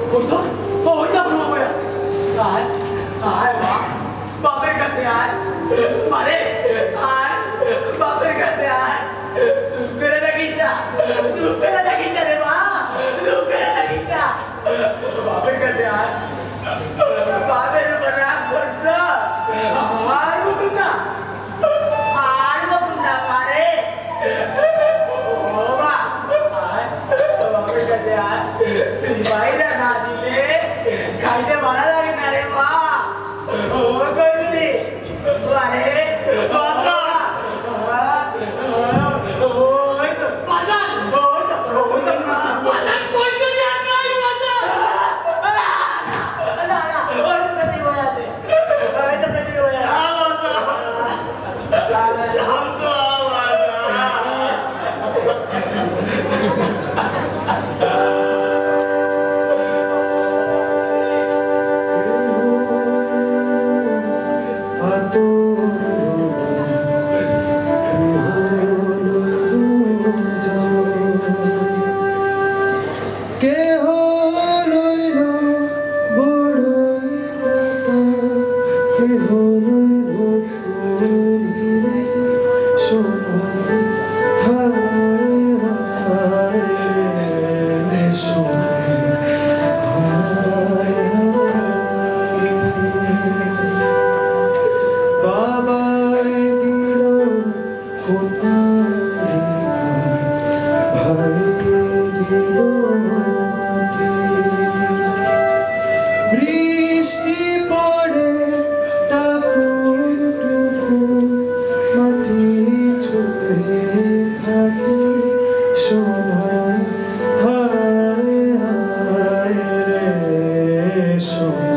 ওই তো ওই তো আপনার বই আছে আয় আয় মা বাপের কাছে আয় মারে আয় বাপের কাছে আয় চুপ করে থাকিস না চুপ করে থাকিস না রে মা চুপ করে থাকিস না বাপের কাছে আয় বাপের উপর রাগ করছ আর বলুন না আর বলুন না মারে ও মা আয় বাপের কাছে আয় বাইরে না দিলে খাইতে ভালো লাগে না রে মা ও কই দিলি মারে বাবা ওই তো বাজান ওই তো ওই তো বাজান কই তো জান নাই বাজান না না ওই তো কতি বই আছে ওই তো কতি বই আছে শান্ত So